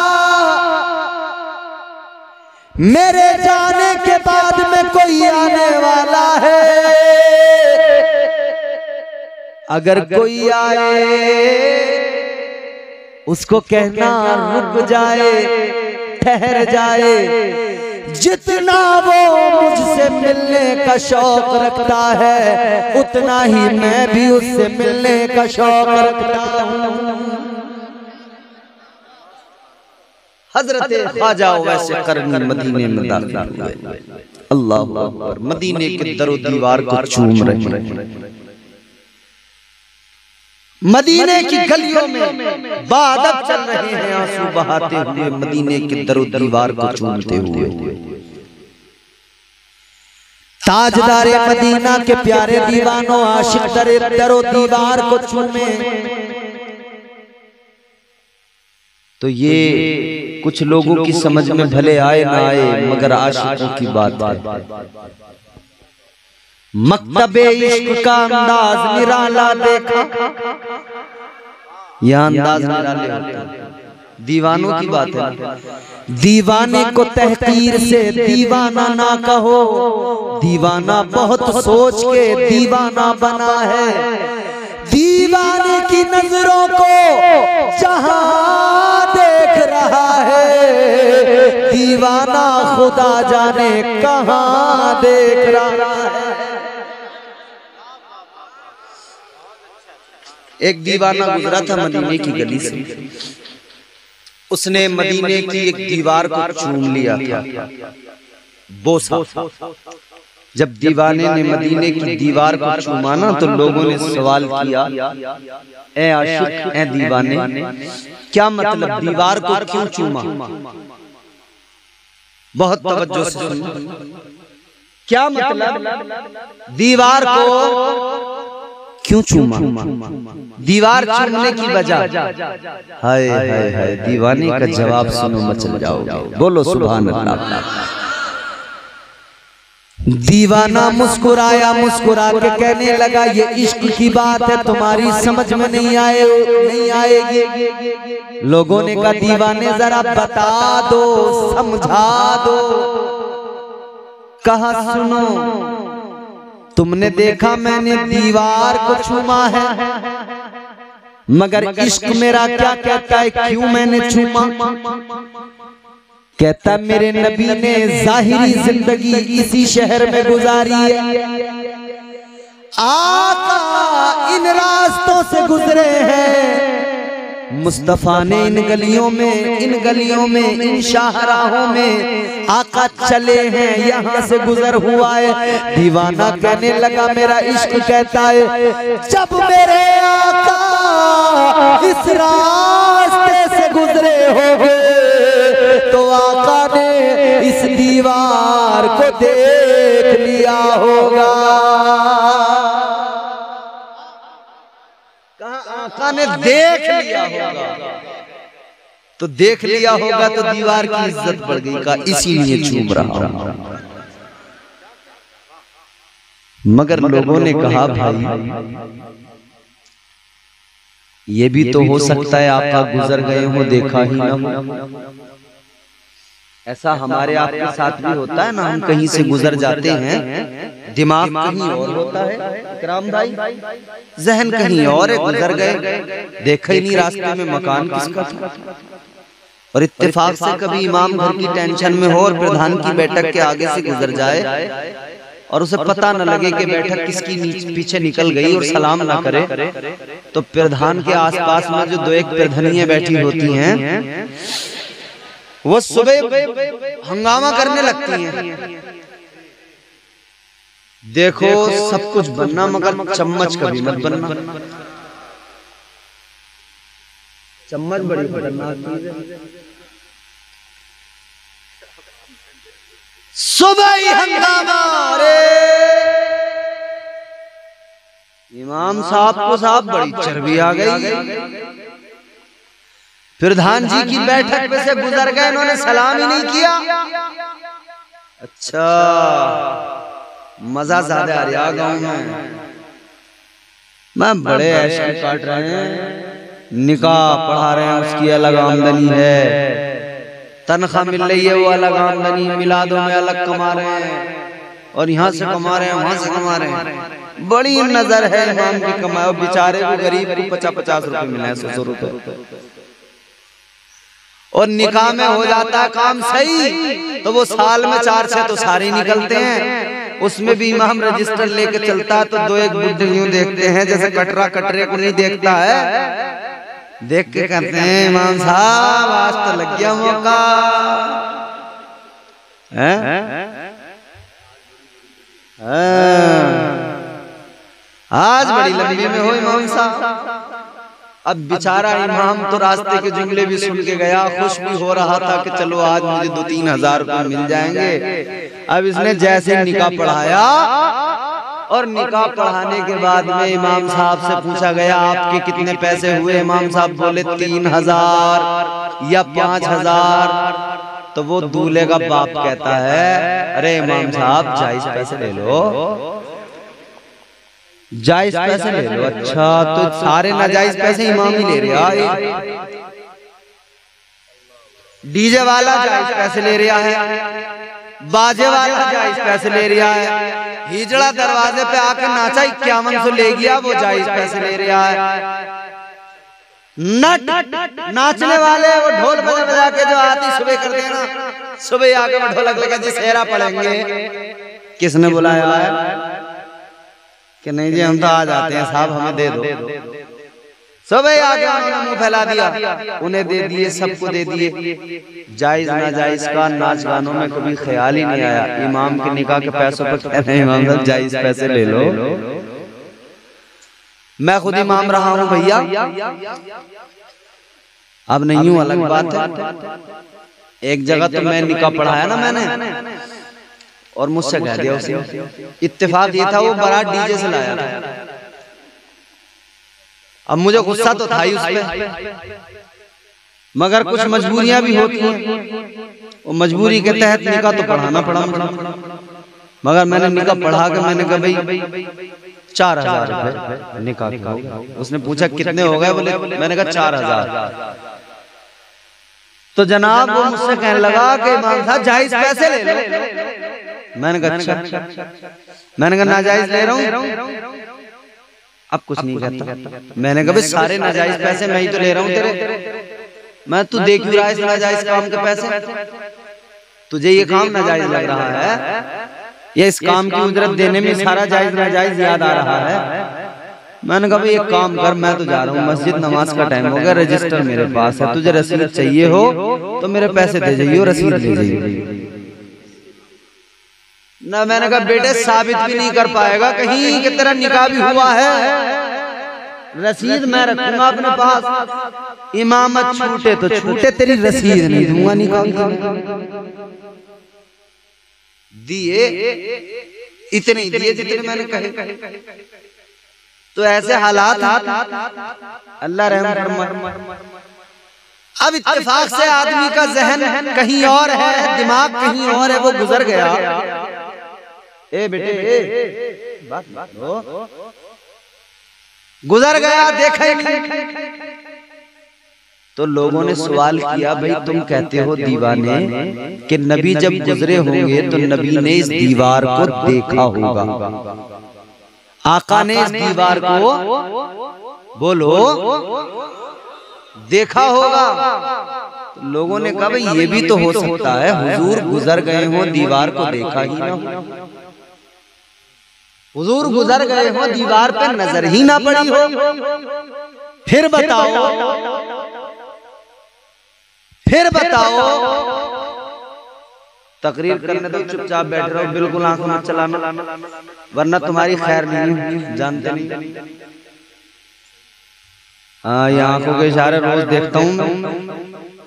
मेरे जाने के बाद में कोई आने वाला है। अगर कोई आए उसको कहना रुक जाए, ठहर जाए। जितना वो मुझसे मिलने का शौक रखता है, उतना ही मैं भी उससे मिलने का शौक रखता हूँ। हजरत ख्वाजा वैसे करनी मदीने में दाखिल हुए। अल्लाह अकबर। मदीने के दरो दीवार को चूम रहे हैं। मदीने की गलियों में बादब चल रहे हैं, आंसू बहाते हुए मदीने के दरो दीवार को चूमते हुए। ताजदारे मदीना के प्यारे दीवानों, आशिक दरो दीवार को चूमे। तो ये कुछ लोगों की समझ में भले आए ना आए, मगर आशिकों की बात है। मकतबे इश्क का अंदाज निराला देखा, यह अंदाज निराले होते हैं। दीवानों की बात है। दीवाने को तहकीर से दीवाना ना कहो, दीवाना बहुत सोच के दीवाना बना है। दीवाने की नजरों को जहां देख रहा है, दीवाना खुदा जाने कहां देख रहा है। एक दीवाना गुजरा था मदीने की गली से, उसने मदीने की एक दीवार को चूम लिया था, बोसा। जब दीवाने ने मदीने की दीवार को चूमा ना, तो लोगों ने सवाल किया, ए आशिक, ए दीवाने, क्या मतलब दीवार को क्यों चूमा? बहुत तवज्जो से सुन। क्या मतलब? दीवार को क्यों चूमा? दीवार चूमने की वजह, हाय हाय हाय, दीवाने का जवाब सुनो मचल जाओगे। बोलो सुभान अल्लाह। दीवाना मुस्कुराया, मुस्कुरा के कहने लगा ये इश्क की बात है, तुम्हारी समझ में नहीं आएगी। लोगों ने कहा दीवाने जरा बता दो, समझा दो। कहा सुनो, तुमने देखा मैंने दीवार को चूमा है, मगर इश्क मेरा क्या कहता है, क्यों मैंने चूमा? कहता मेरे नबी ने जाहिरी जिंदगी इसी शहर में गुजारी है, आका इन रास्तों से गुजरे हैं, मुस्तफा ने इन गलियों में इन शाहराहों में आका चले हैं, यहाँ से गुजर हुआ है। दीवाना कहने लगा मेरा इश्क कहता है जब मेरे आका इस रास्ते से गुजरे होंगे तो आका ने इस दीवार को देख लिया होगा। कहा आका ने देख लिया होगा, तो देख लिया होगा तो दीवार की इज्जत बढ़ गई। का इसीलिए चूम रहा हूं। मगर लोगों ने कहा भाई ये भी तो हो सकता है आका गुजर गए हो, देखा ही ना हो। ऐसा हमारे आपके साथ भी होता है ना, हम कहीं से गुजर जाते हैं, दिमाग कहीं और होता है इकराम भाई, जहन कहीं और है, गुजर गए, देखा ही नहीं रास्ते में मकान किसका था। और इत्तेफाक से कभी इमाम घर की टेंशन में हो और प्रधान की बैठक के आगे से गुजर जाए और उसे पता न लगे कि बैठक किसकी पीछे निकल गई और सलाम ना करे, तो प्रधान के आसपास में जो दो एक प्रधानियां बैठी होती हैं वो सुबह हंगामा करने लगती हैं। देखो सब कुछ बनना मगर चम्मच कभी मत बनना। चम्मच बड़ी खतरनाक चीज है। सुबह ही हंगामा, अरे इमाम साहब को साहब बड़ी चर्बी आ गई, प्रधान जी की बैठक में से गुजर गए, इन्होंने सलाम ही नहीं किया। अच्छा मजा ज्यादा आ रहा गाँव में, मैं बड़े ऐश काट रहे हैं, निकाह पढ़ा रहे हैं उसकी अलग आमदनी है, तनख्वाह मिल रही है वो अलग आमदनी, मिलादों में अलग कमा रहे हैं और यहाँ से कमा रहे हैं वहां से कमा रहे हैं। बड़ी नजर है इमाम की कमाई, बेचारे को गरीब को 50-50 रुपए मिले हैं, 100 रुपए। और निकाह में हो जाता है काम सही तो वो साल में 4-6 तो सारे निकलते हैं, उसमें भी इमाम रजिस्टर लेके चलता है तो 2-1 बुड्ढे यूं देखते हैं जैसे कटरा कटरे को नहीं देखता है, देख के कहते हैं इमाम साहब आज तो लग गया मौका आज बड़ी लंबी में हो इमाम साहब। अब बेचारा इमाम तो रास्ते के जुमले भी सुन के गया, खुश भी हो रहा था कि चलो आज मुझे 2-3 हजार रुपए मिल जाएंगे। अब इसने जैसे निकाह पढ़ाया और निकाह पढ़ाने के बाद में इमाम साहब से पूछा गया आपके कितने पैसे हुए, इमाम साहब बोले 3000 या 5000। तो वो दूल्हे का बाप कहता है अरे इमाम साहब जायज पैसे ले लो, जायज पैसे ले लो। अच्छा तो सारे नाजायज पैसे इमाम ही ले रहा, डीजे वाला जायज पैसे ले रहा है, बाजे वाला जायज पैसे ले रहा है, हिजड़ा दरवाजे पे आकर नाचा 5100 ले गया वो जायज पैसे ले रहा है। नट नाचने वाले वो ढोल बजा के जो आती सुबह कर देना, सुबह आके वो ढोलक लगा जी सेहरा पड़ेंगे, किसने बुलाया है कि नहीं जी हम तो आ जाते हैं साहब हमें दे दो। सुबह आगे अपना मुंह फैला दिया, उन्हें दे दिए, सबको दे दिए। जायज ना जायज का नाच गानों में कभी ख्याल ही नहीं आया। इमाम के निकाह के पैसों पर कहते हैं इमाम साहब जायज पैसे ले लो। मैं खुद इमाम रहा हूं भैया, अब नहीं हूं अलग बात है, एक जगह तो मैं निकाह पढ़ाया ना मैंने, और मुझसे कह दिया उसने, इत्तेफाक ये था वो बारात डीजे से लाया था। अब मुझे गुस्सा तो था ही उस पे, मगर कुछ मजबूरियां भी होती हैं, वो मजबूरी के तहत निकाह तो पढ़ाना पड़ा। मगर मैंने निकाह पढ़ा के मैंने कहा भाई 4000 रुपए निकाह का। उसने पूछा कितने हो गए, बोले मैंने कहा 4000। तो जनाब वो मुझसे कहने लगा कि इमाम साहब जायज पैसे ले लो। मैंने कहा अच्छा। मैंने कहा नाजायज ले रहा हूँ। अब कुछ नहीं कहता। मैंने कहा भाई सारे नाजायज पैसे मैं ही तो ले रहा हूँ तेरे, मैं तू देख रहा है इस नाजायज काम के पैसे, तुझे ये काम नाजायज लग रहा है या इस काम की उजरत देने में सारा जायज नाजायज याद आ रहा है। मैंने कहा भाई एक काम कर, मैं तो जा रहा हूँ मस्जिद, नमाज का टाइम हो गया, रजिस्टर मेरे पास है, तुझे रसीद चाहिए हो तो मेरे पैसे दे जाइए, रसीद ले जाइए ना। मैंने कहा बेटे साबित भी नहीं कर पाएगा कहीं कि तेरा निकाह भी हुआ है, रसीद मैं रखूंगा अपने पास, इमामत छूटे तो छूटे, तेरी रसीद नहीं दूंगा निकाह। दिए इतने ही दिए जितने मैंने कहे। तो ऐसे हालात अल्लाह रहम फरमाए। अब इत्तेफाक से आदमी का जहन कहीं और है, दिमाग कहीं और है, वो गुजर गया। ए बेटे बात गुजर गया, देखा नहीं। तो लोगों ने सवाल किया भाई तुम कहते हो दीवाने कि नबी जब गुजरे होंगे तो नबी ने इस दीवार को देखा होगा, आका ने इस दीवार को बोलो देखा होगा। तो लोगों ने कहा भाई ये भी तो हो सकता है हुजूर गुजर गए हो, दीवार को देखा ही ना हो, हुजूर गुजर गए हो, दीवार पे नजर ही ना पड़ी हो, फिर बताओ तकरीर करने तो चुपचाप बैठ रहो, बिल्कुल आंख मत चलाना वरना तुम्हारी खैर नहीं, जानते नहीं। हाँ ये आंखों के इशारे रोज देखता हूँ,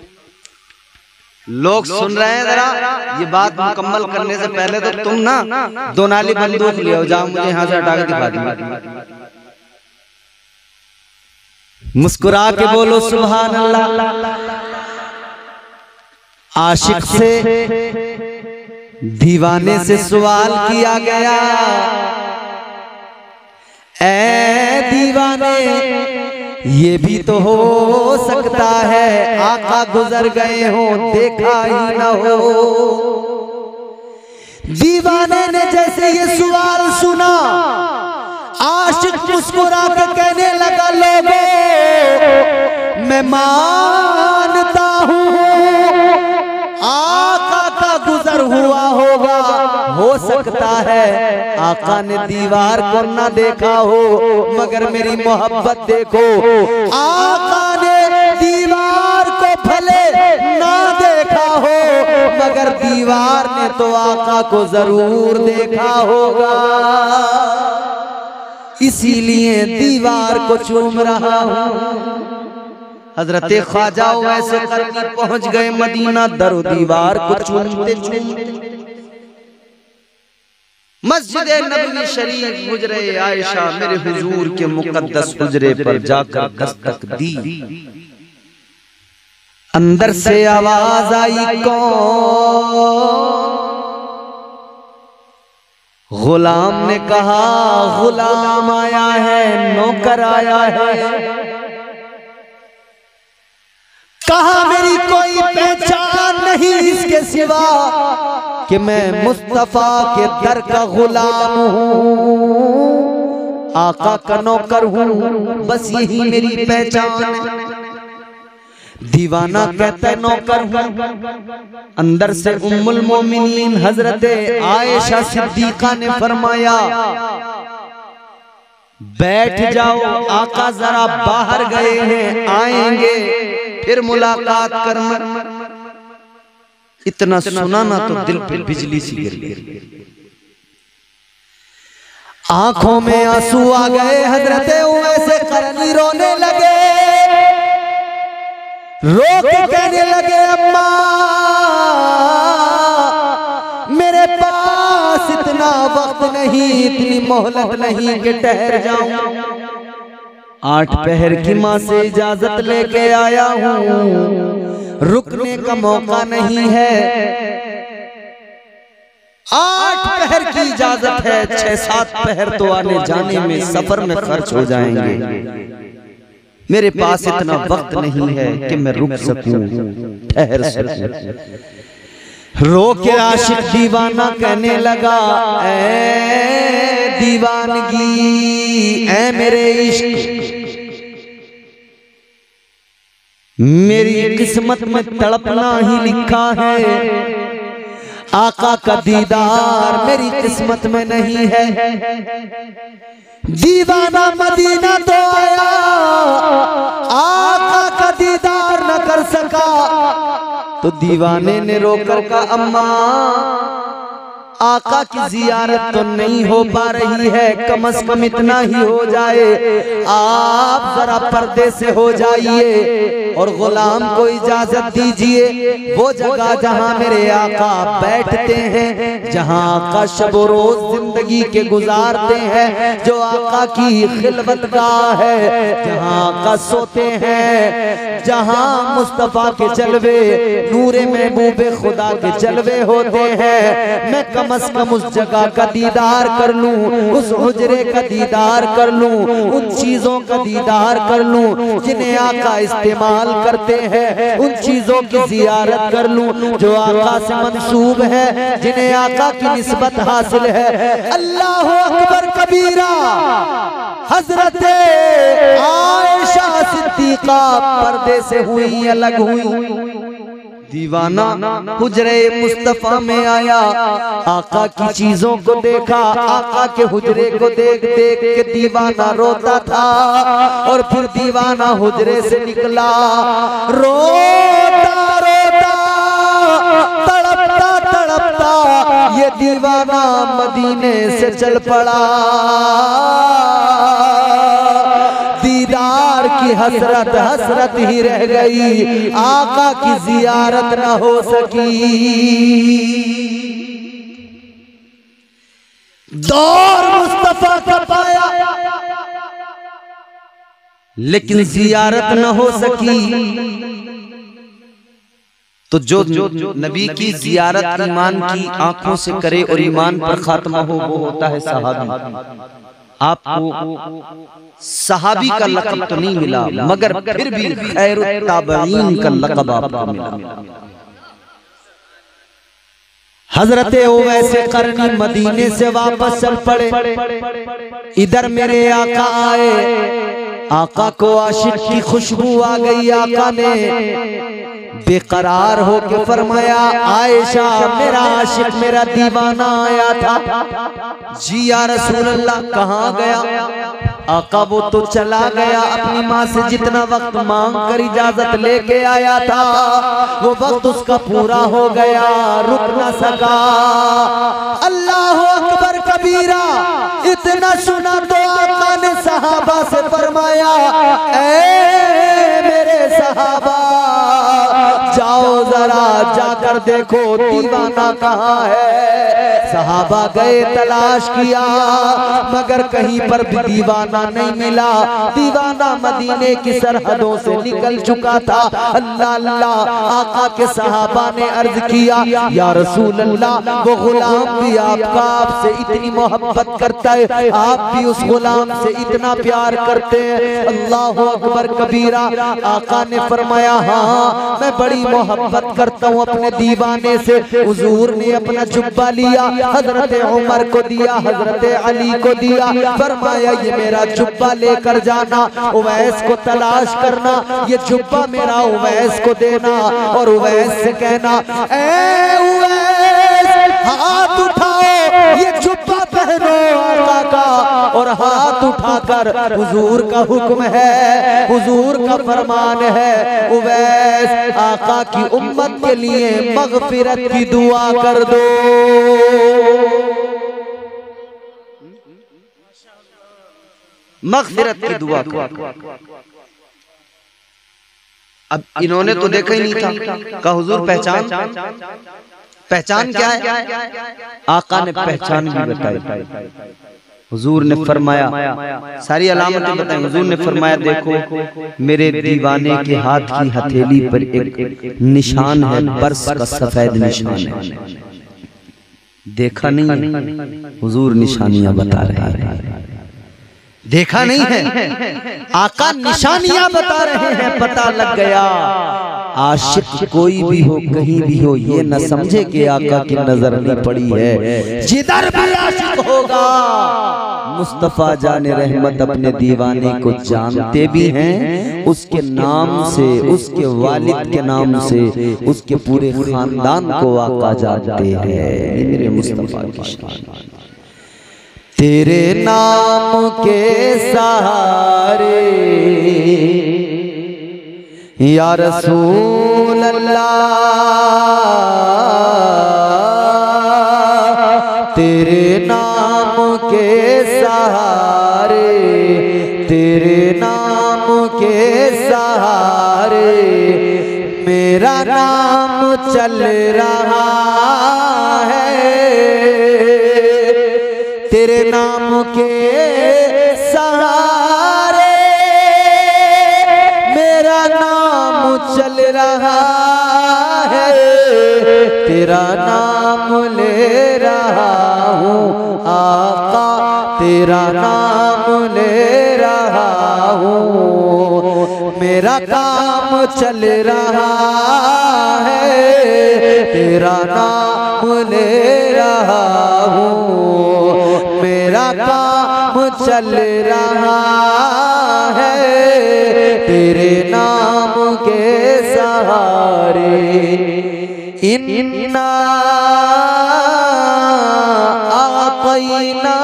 लोग सुन रहे हैं। जरा ये बात मुकम्मल करने से पहले तो तुम ना दो नाली बंदूक ले आओ, जाओ मुझे यहाँ से हटा के दिखा दो। मुस्कुरा के बोलो सुभान अल्लाह। आशिक से दीवाने से सवाल किया गया, ऐ दीवाने ये भी तो हो सकता है आका गुजर गए हो देखा ही न हो। दीवाने ने जैसे ये सवाल सुना, आशिक मुस्कुरा के कहने लगा लोगों मैं मानता हूँ आका का गुजर हुआ होगा, हो सकता है आका ने दीवार को ना देखा हो, मगर मेरी मोहब्बत देखो, आका ने दीवार को भले ना देखा हो मगर दीवार ने तो आका को जरूर देखा होगा, इसीलिए दीवार को चूम रहा हूँ। हजरत ख्वाजा वैसे करके पहुंच गए मदीना, दरो दीवार को चूमते चूमते मस्जिद नबवी शरीफ हुजरे आयशा मेरे हुजूर के मुकद्दस हुजरे पर जाकर दस्तक दी। अंदर से आवाज आई कौन? गुलाम ने कहा गुलाम आया है, नौकर आया है। कहा मेरी कोई पहचान नहीं इसके सिवा कि मैं मुस्तफा के दर का गुलाम हूँ, आका का नौकर हूँ, बस यही मेरी पहचान है। दीवाना कहता है नौकर हूँ। अंदर से उम्मुल मोमिनीन हजरत आयशा सिद्दीका ने फरमाया बैठ जाओ, आका जरा बाहर गए हैं, आएंगे फिर मुलाकात करना। इतना सुना ना तो दिल पे बिजली सी गिर गई, आंखों में आंसू आ गए। हजरत उवैसे करनी रोने लगे, रो के कहने लगे अम्मा मेरे पास इतना वक्त नहीं, इतनी मोहलत नहीं कि ठहर जाऊं। 8 पहर की माँ से इजाजत लेके आया हूँ, रुकने का मौका नहीं है। 8 पहर की इजाजत है, 6-7 पहर तो आने जाने में सफर में खर्च हो जाएंगे। मेरे पास इतना वक्त नहीं है कि मैं रुक सकूं, ठहर सकूं। रो के आशिक दीवाना कहने लगा, ऐ दीवानगी, ऐ मेरे इश्क, मेरी किस्मत में तड़पना ही लिखा है। आका का दीदार मेरी किस्मत में नहीं है। दीवाना मदीना तो आया, आका का दीदार न कर सका। तो दीवाने ने रोकर कहा, अम्मा आका की जियारत तो नहीं हो पा रही है, कम से कम इतना ही हो जाए, आप जरा पर्दे से हो जाइए और गुलाम को इजाजत दीजिए वो जगह जहां मेरे आका बैठते हैं, जहां आका शब रोज जिंदगी के गुजारते हैं, जो आका की खिलवतगाह है, जहां आका सोते हैं, जहां मुस्तफा के जलवे, नूरे महबूबे खुदा के जलवे होते हैं। मैं कम से कम उस जगह का दीदार कर लूं, उस हुजरे का दीदार कर लूं, उन चीजों का दीदार कर लूं जिन्हें आका इस्तेमाल करते हैं, उन चीजों की जियारत कर लूं जो आका से मंसूब है, जिन्हें आका की निस्बत हासिल है। अल्लाह अकबर कबीरा। हजरत आयशा सिद्दीका पर्दे से हुई, अलग हुई। दीवाना हुजरे मुस्तफा में आया, आका की चीजों को देखा, आका के हुजरे को देख देख के दीवाना रोता था, और फिर दीवाना हुजरे से निकला, रोता रोता तड़पता तड़पता ये दीवाना मदीने से चल पड़ा। दीदार की हसरत हसरत ही रह गई, आका की जियारत न हो सकी। दौर मुस्तफा का पाया लेकिन जियारत न हो सकी। तो जो नबी की जियारत ईमान की आंखों से करे और ईमान पर खात्मा हो, वो होता है सहाबी। आपको सहाबी का लक़ब तो नहीं मिला, मगर फिर भी खैरुत ताबईन का लक़ब आपको मिला। हजरत उवैस करनी मदीने से वापस चल पड़े। इधर मेरे आका आए, आका को आशिक की खुशबू आ गई। आका ने बेकरार होकर फरमाया, आयशा मेरा आशिक मेरा दीवाना आया था। जी या रसूल अल्लाह, कहाँ गया? आका वो तो चला गया, अपनी माँ से जितना वक्त मांग कर इजाजत लेके आया था वो वक्त उसका पूरा हो गया, रुक न सका। अल्लाह अकबर कबीरा। इतना सुना तो आका ने सहाबा से फरमाया, ऐ मेरे सहाबा, जाओ जरा जाकर देखो दीवाना कहाँ है। सहाबा गए, तलाश किया, मगर कहीं पर भी दीवाना नहीं मिला। दीवाना मदीने की सरहदों से निकल चुका था। अल्लाह अल्लाह, आका के सहाबा ने अर्ज किया, या रसूल अल्लाह, वो गुलाम भी आपसे इतनी मोहब्बत करता है, आप भी उस गुलाम से इतना प्यार करते हैं। अल्लाह अकबर कबीरा। आका ने फरमाया, हाँ मैं बड़ी मोहब्बत करता हूँ अपने दीवाने से। हुजूर ने अपना जुब्बा लिया, हजरत उमर को दिया, हजरत अली को दिया, फरमाया ये मेरा जुब्बा लेकर जाना, उवैस को तलाश करना, ये जुब्बा मेरा उवैस को देना और उवैस से कहना, ऐ उवैस हाथ उठाओ, ये जुब्बा पहनो आका का। और हाथ उठाकर हुजूर का हुक्म है, हुजूर का फरमान है, उवैस आका की उम्मत के लिए मगफिरत की दुआ कर दो। मगफिरत की दुआ करो। अब इन्होंने तो देखा ही नहीं था। का हुजूर पहचान क्या है? आका ने पहचान भी बताई। हुजूर ने फरमाया, सारी अलामतें बताई। हुजूर ने फरमाया, देखो मेरे दीवाने के हाथ की हथेली पर एक निशान है, बरस का सफेद निशान है। देखा नहीं है, हुजूर निशानियां बता रहे हैं। देखा नहीं है, आका निशानियां बता रहे हैं। पता लग गया आशिक कोई भी हो, कहीं भी हो, ये न समझे कि आका की नजर नहीं पड़ी है। जिधर भी आशिक होगा, मुस्तफा जाने रहमत अपने दीवाने को जानते भी हैं, उसके नाम से, उसके वालिद के नाम से, उसके पूरे खानदान को आका जानते हैं। मेरे मुस्तफा की शान। तेरे नाम के सहारे या रसूल अल्लाह, तेरे नाम के सहारे, तेरे नाम के सहारे मेरा नाम चल रहा है। तेरे नाम के सहारे मेरा नाम चल रहा है। तेरा नाम ले रहा हूँ आका, तेरा नाम ले रहा हूँ। मेरा काम चल रहा है, तेरा नाम ले रहा हूँ। मेरा काम चल रहा है, तेरे नाम के सहारे। इन्ना आतैना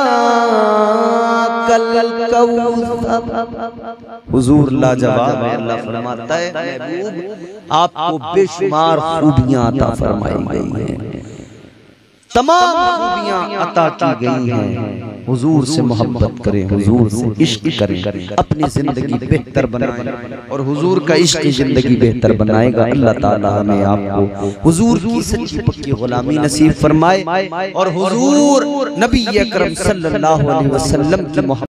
कल कौसर। हुजूर लाजवाब है। अल्लाह फरमाता है, महबूब आपको बेशुमार खूबियां अता फरमाई गई हैं, तमाम खूबियां अता की गई हैं। हुजूर से मोहब्बत करें, हुजूर से इश्क करें, अपनी जिंदगी बेहतर बनाएं, और हुजूर का इश्क जिंदगी बेहतर बनाएगा। अल्लाह ताला हमें आपको हुजूर की सच्ची पक्की गुलामी नसीब फरमाए, और हुजूर नबी अकरम सल्लल्लाहु अलैहि वसल्लम की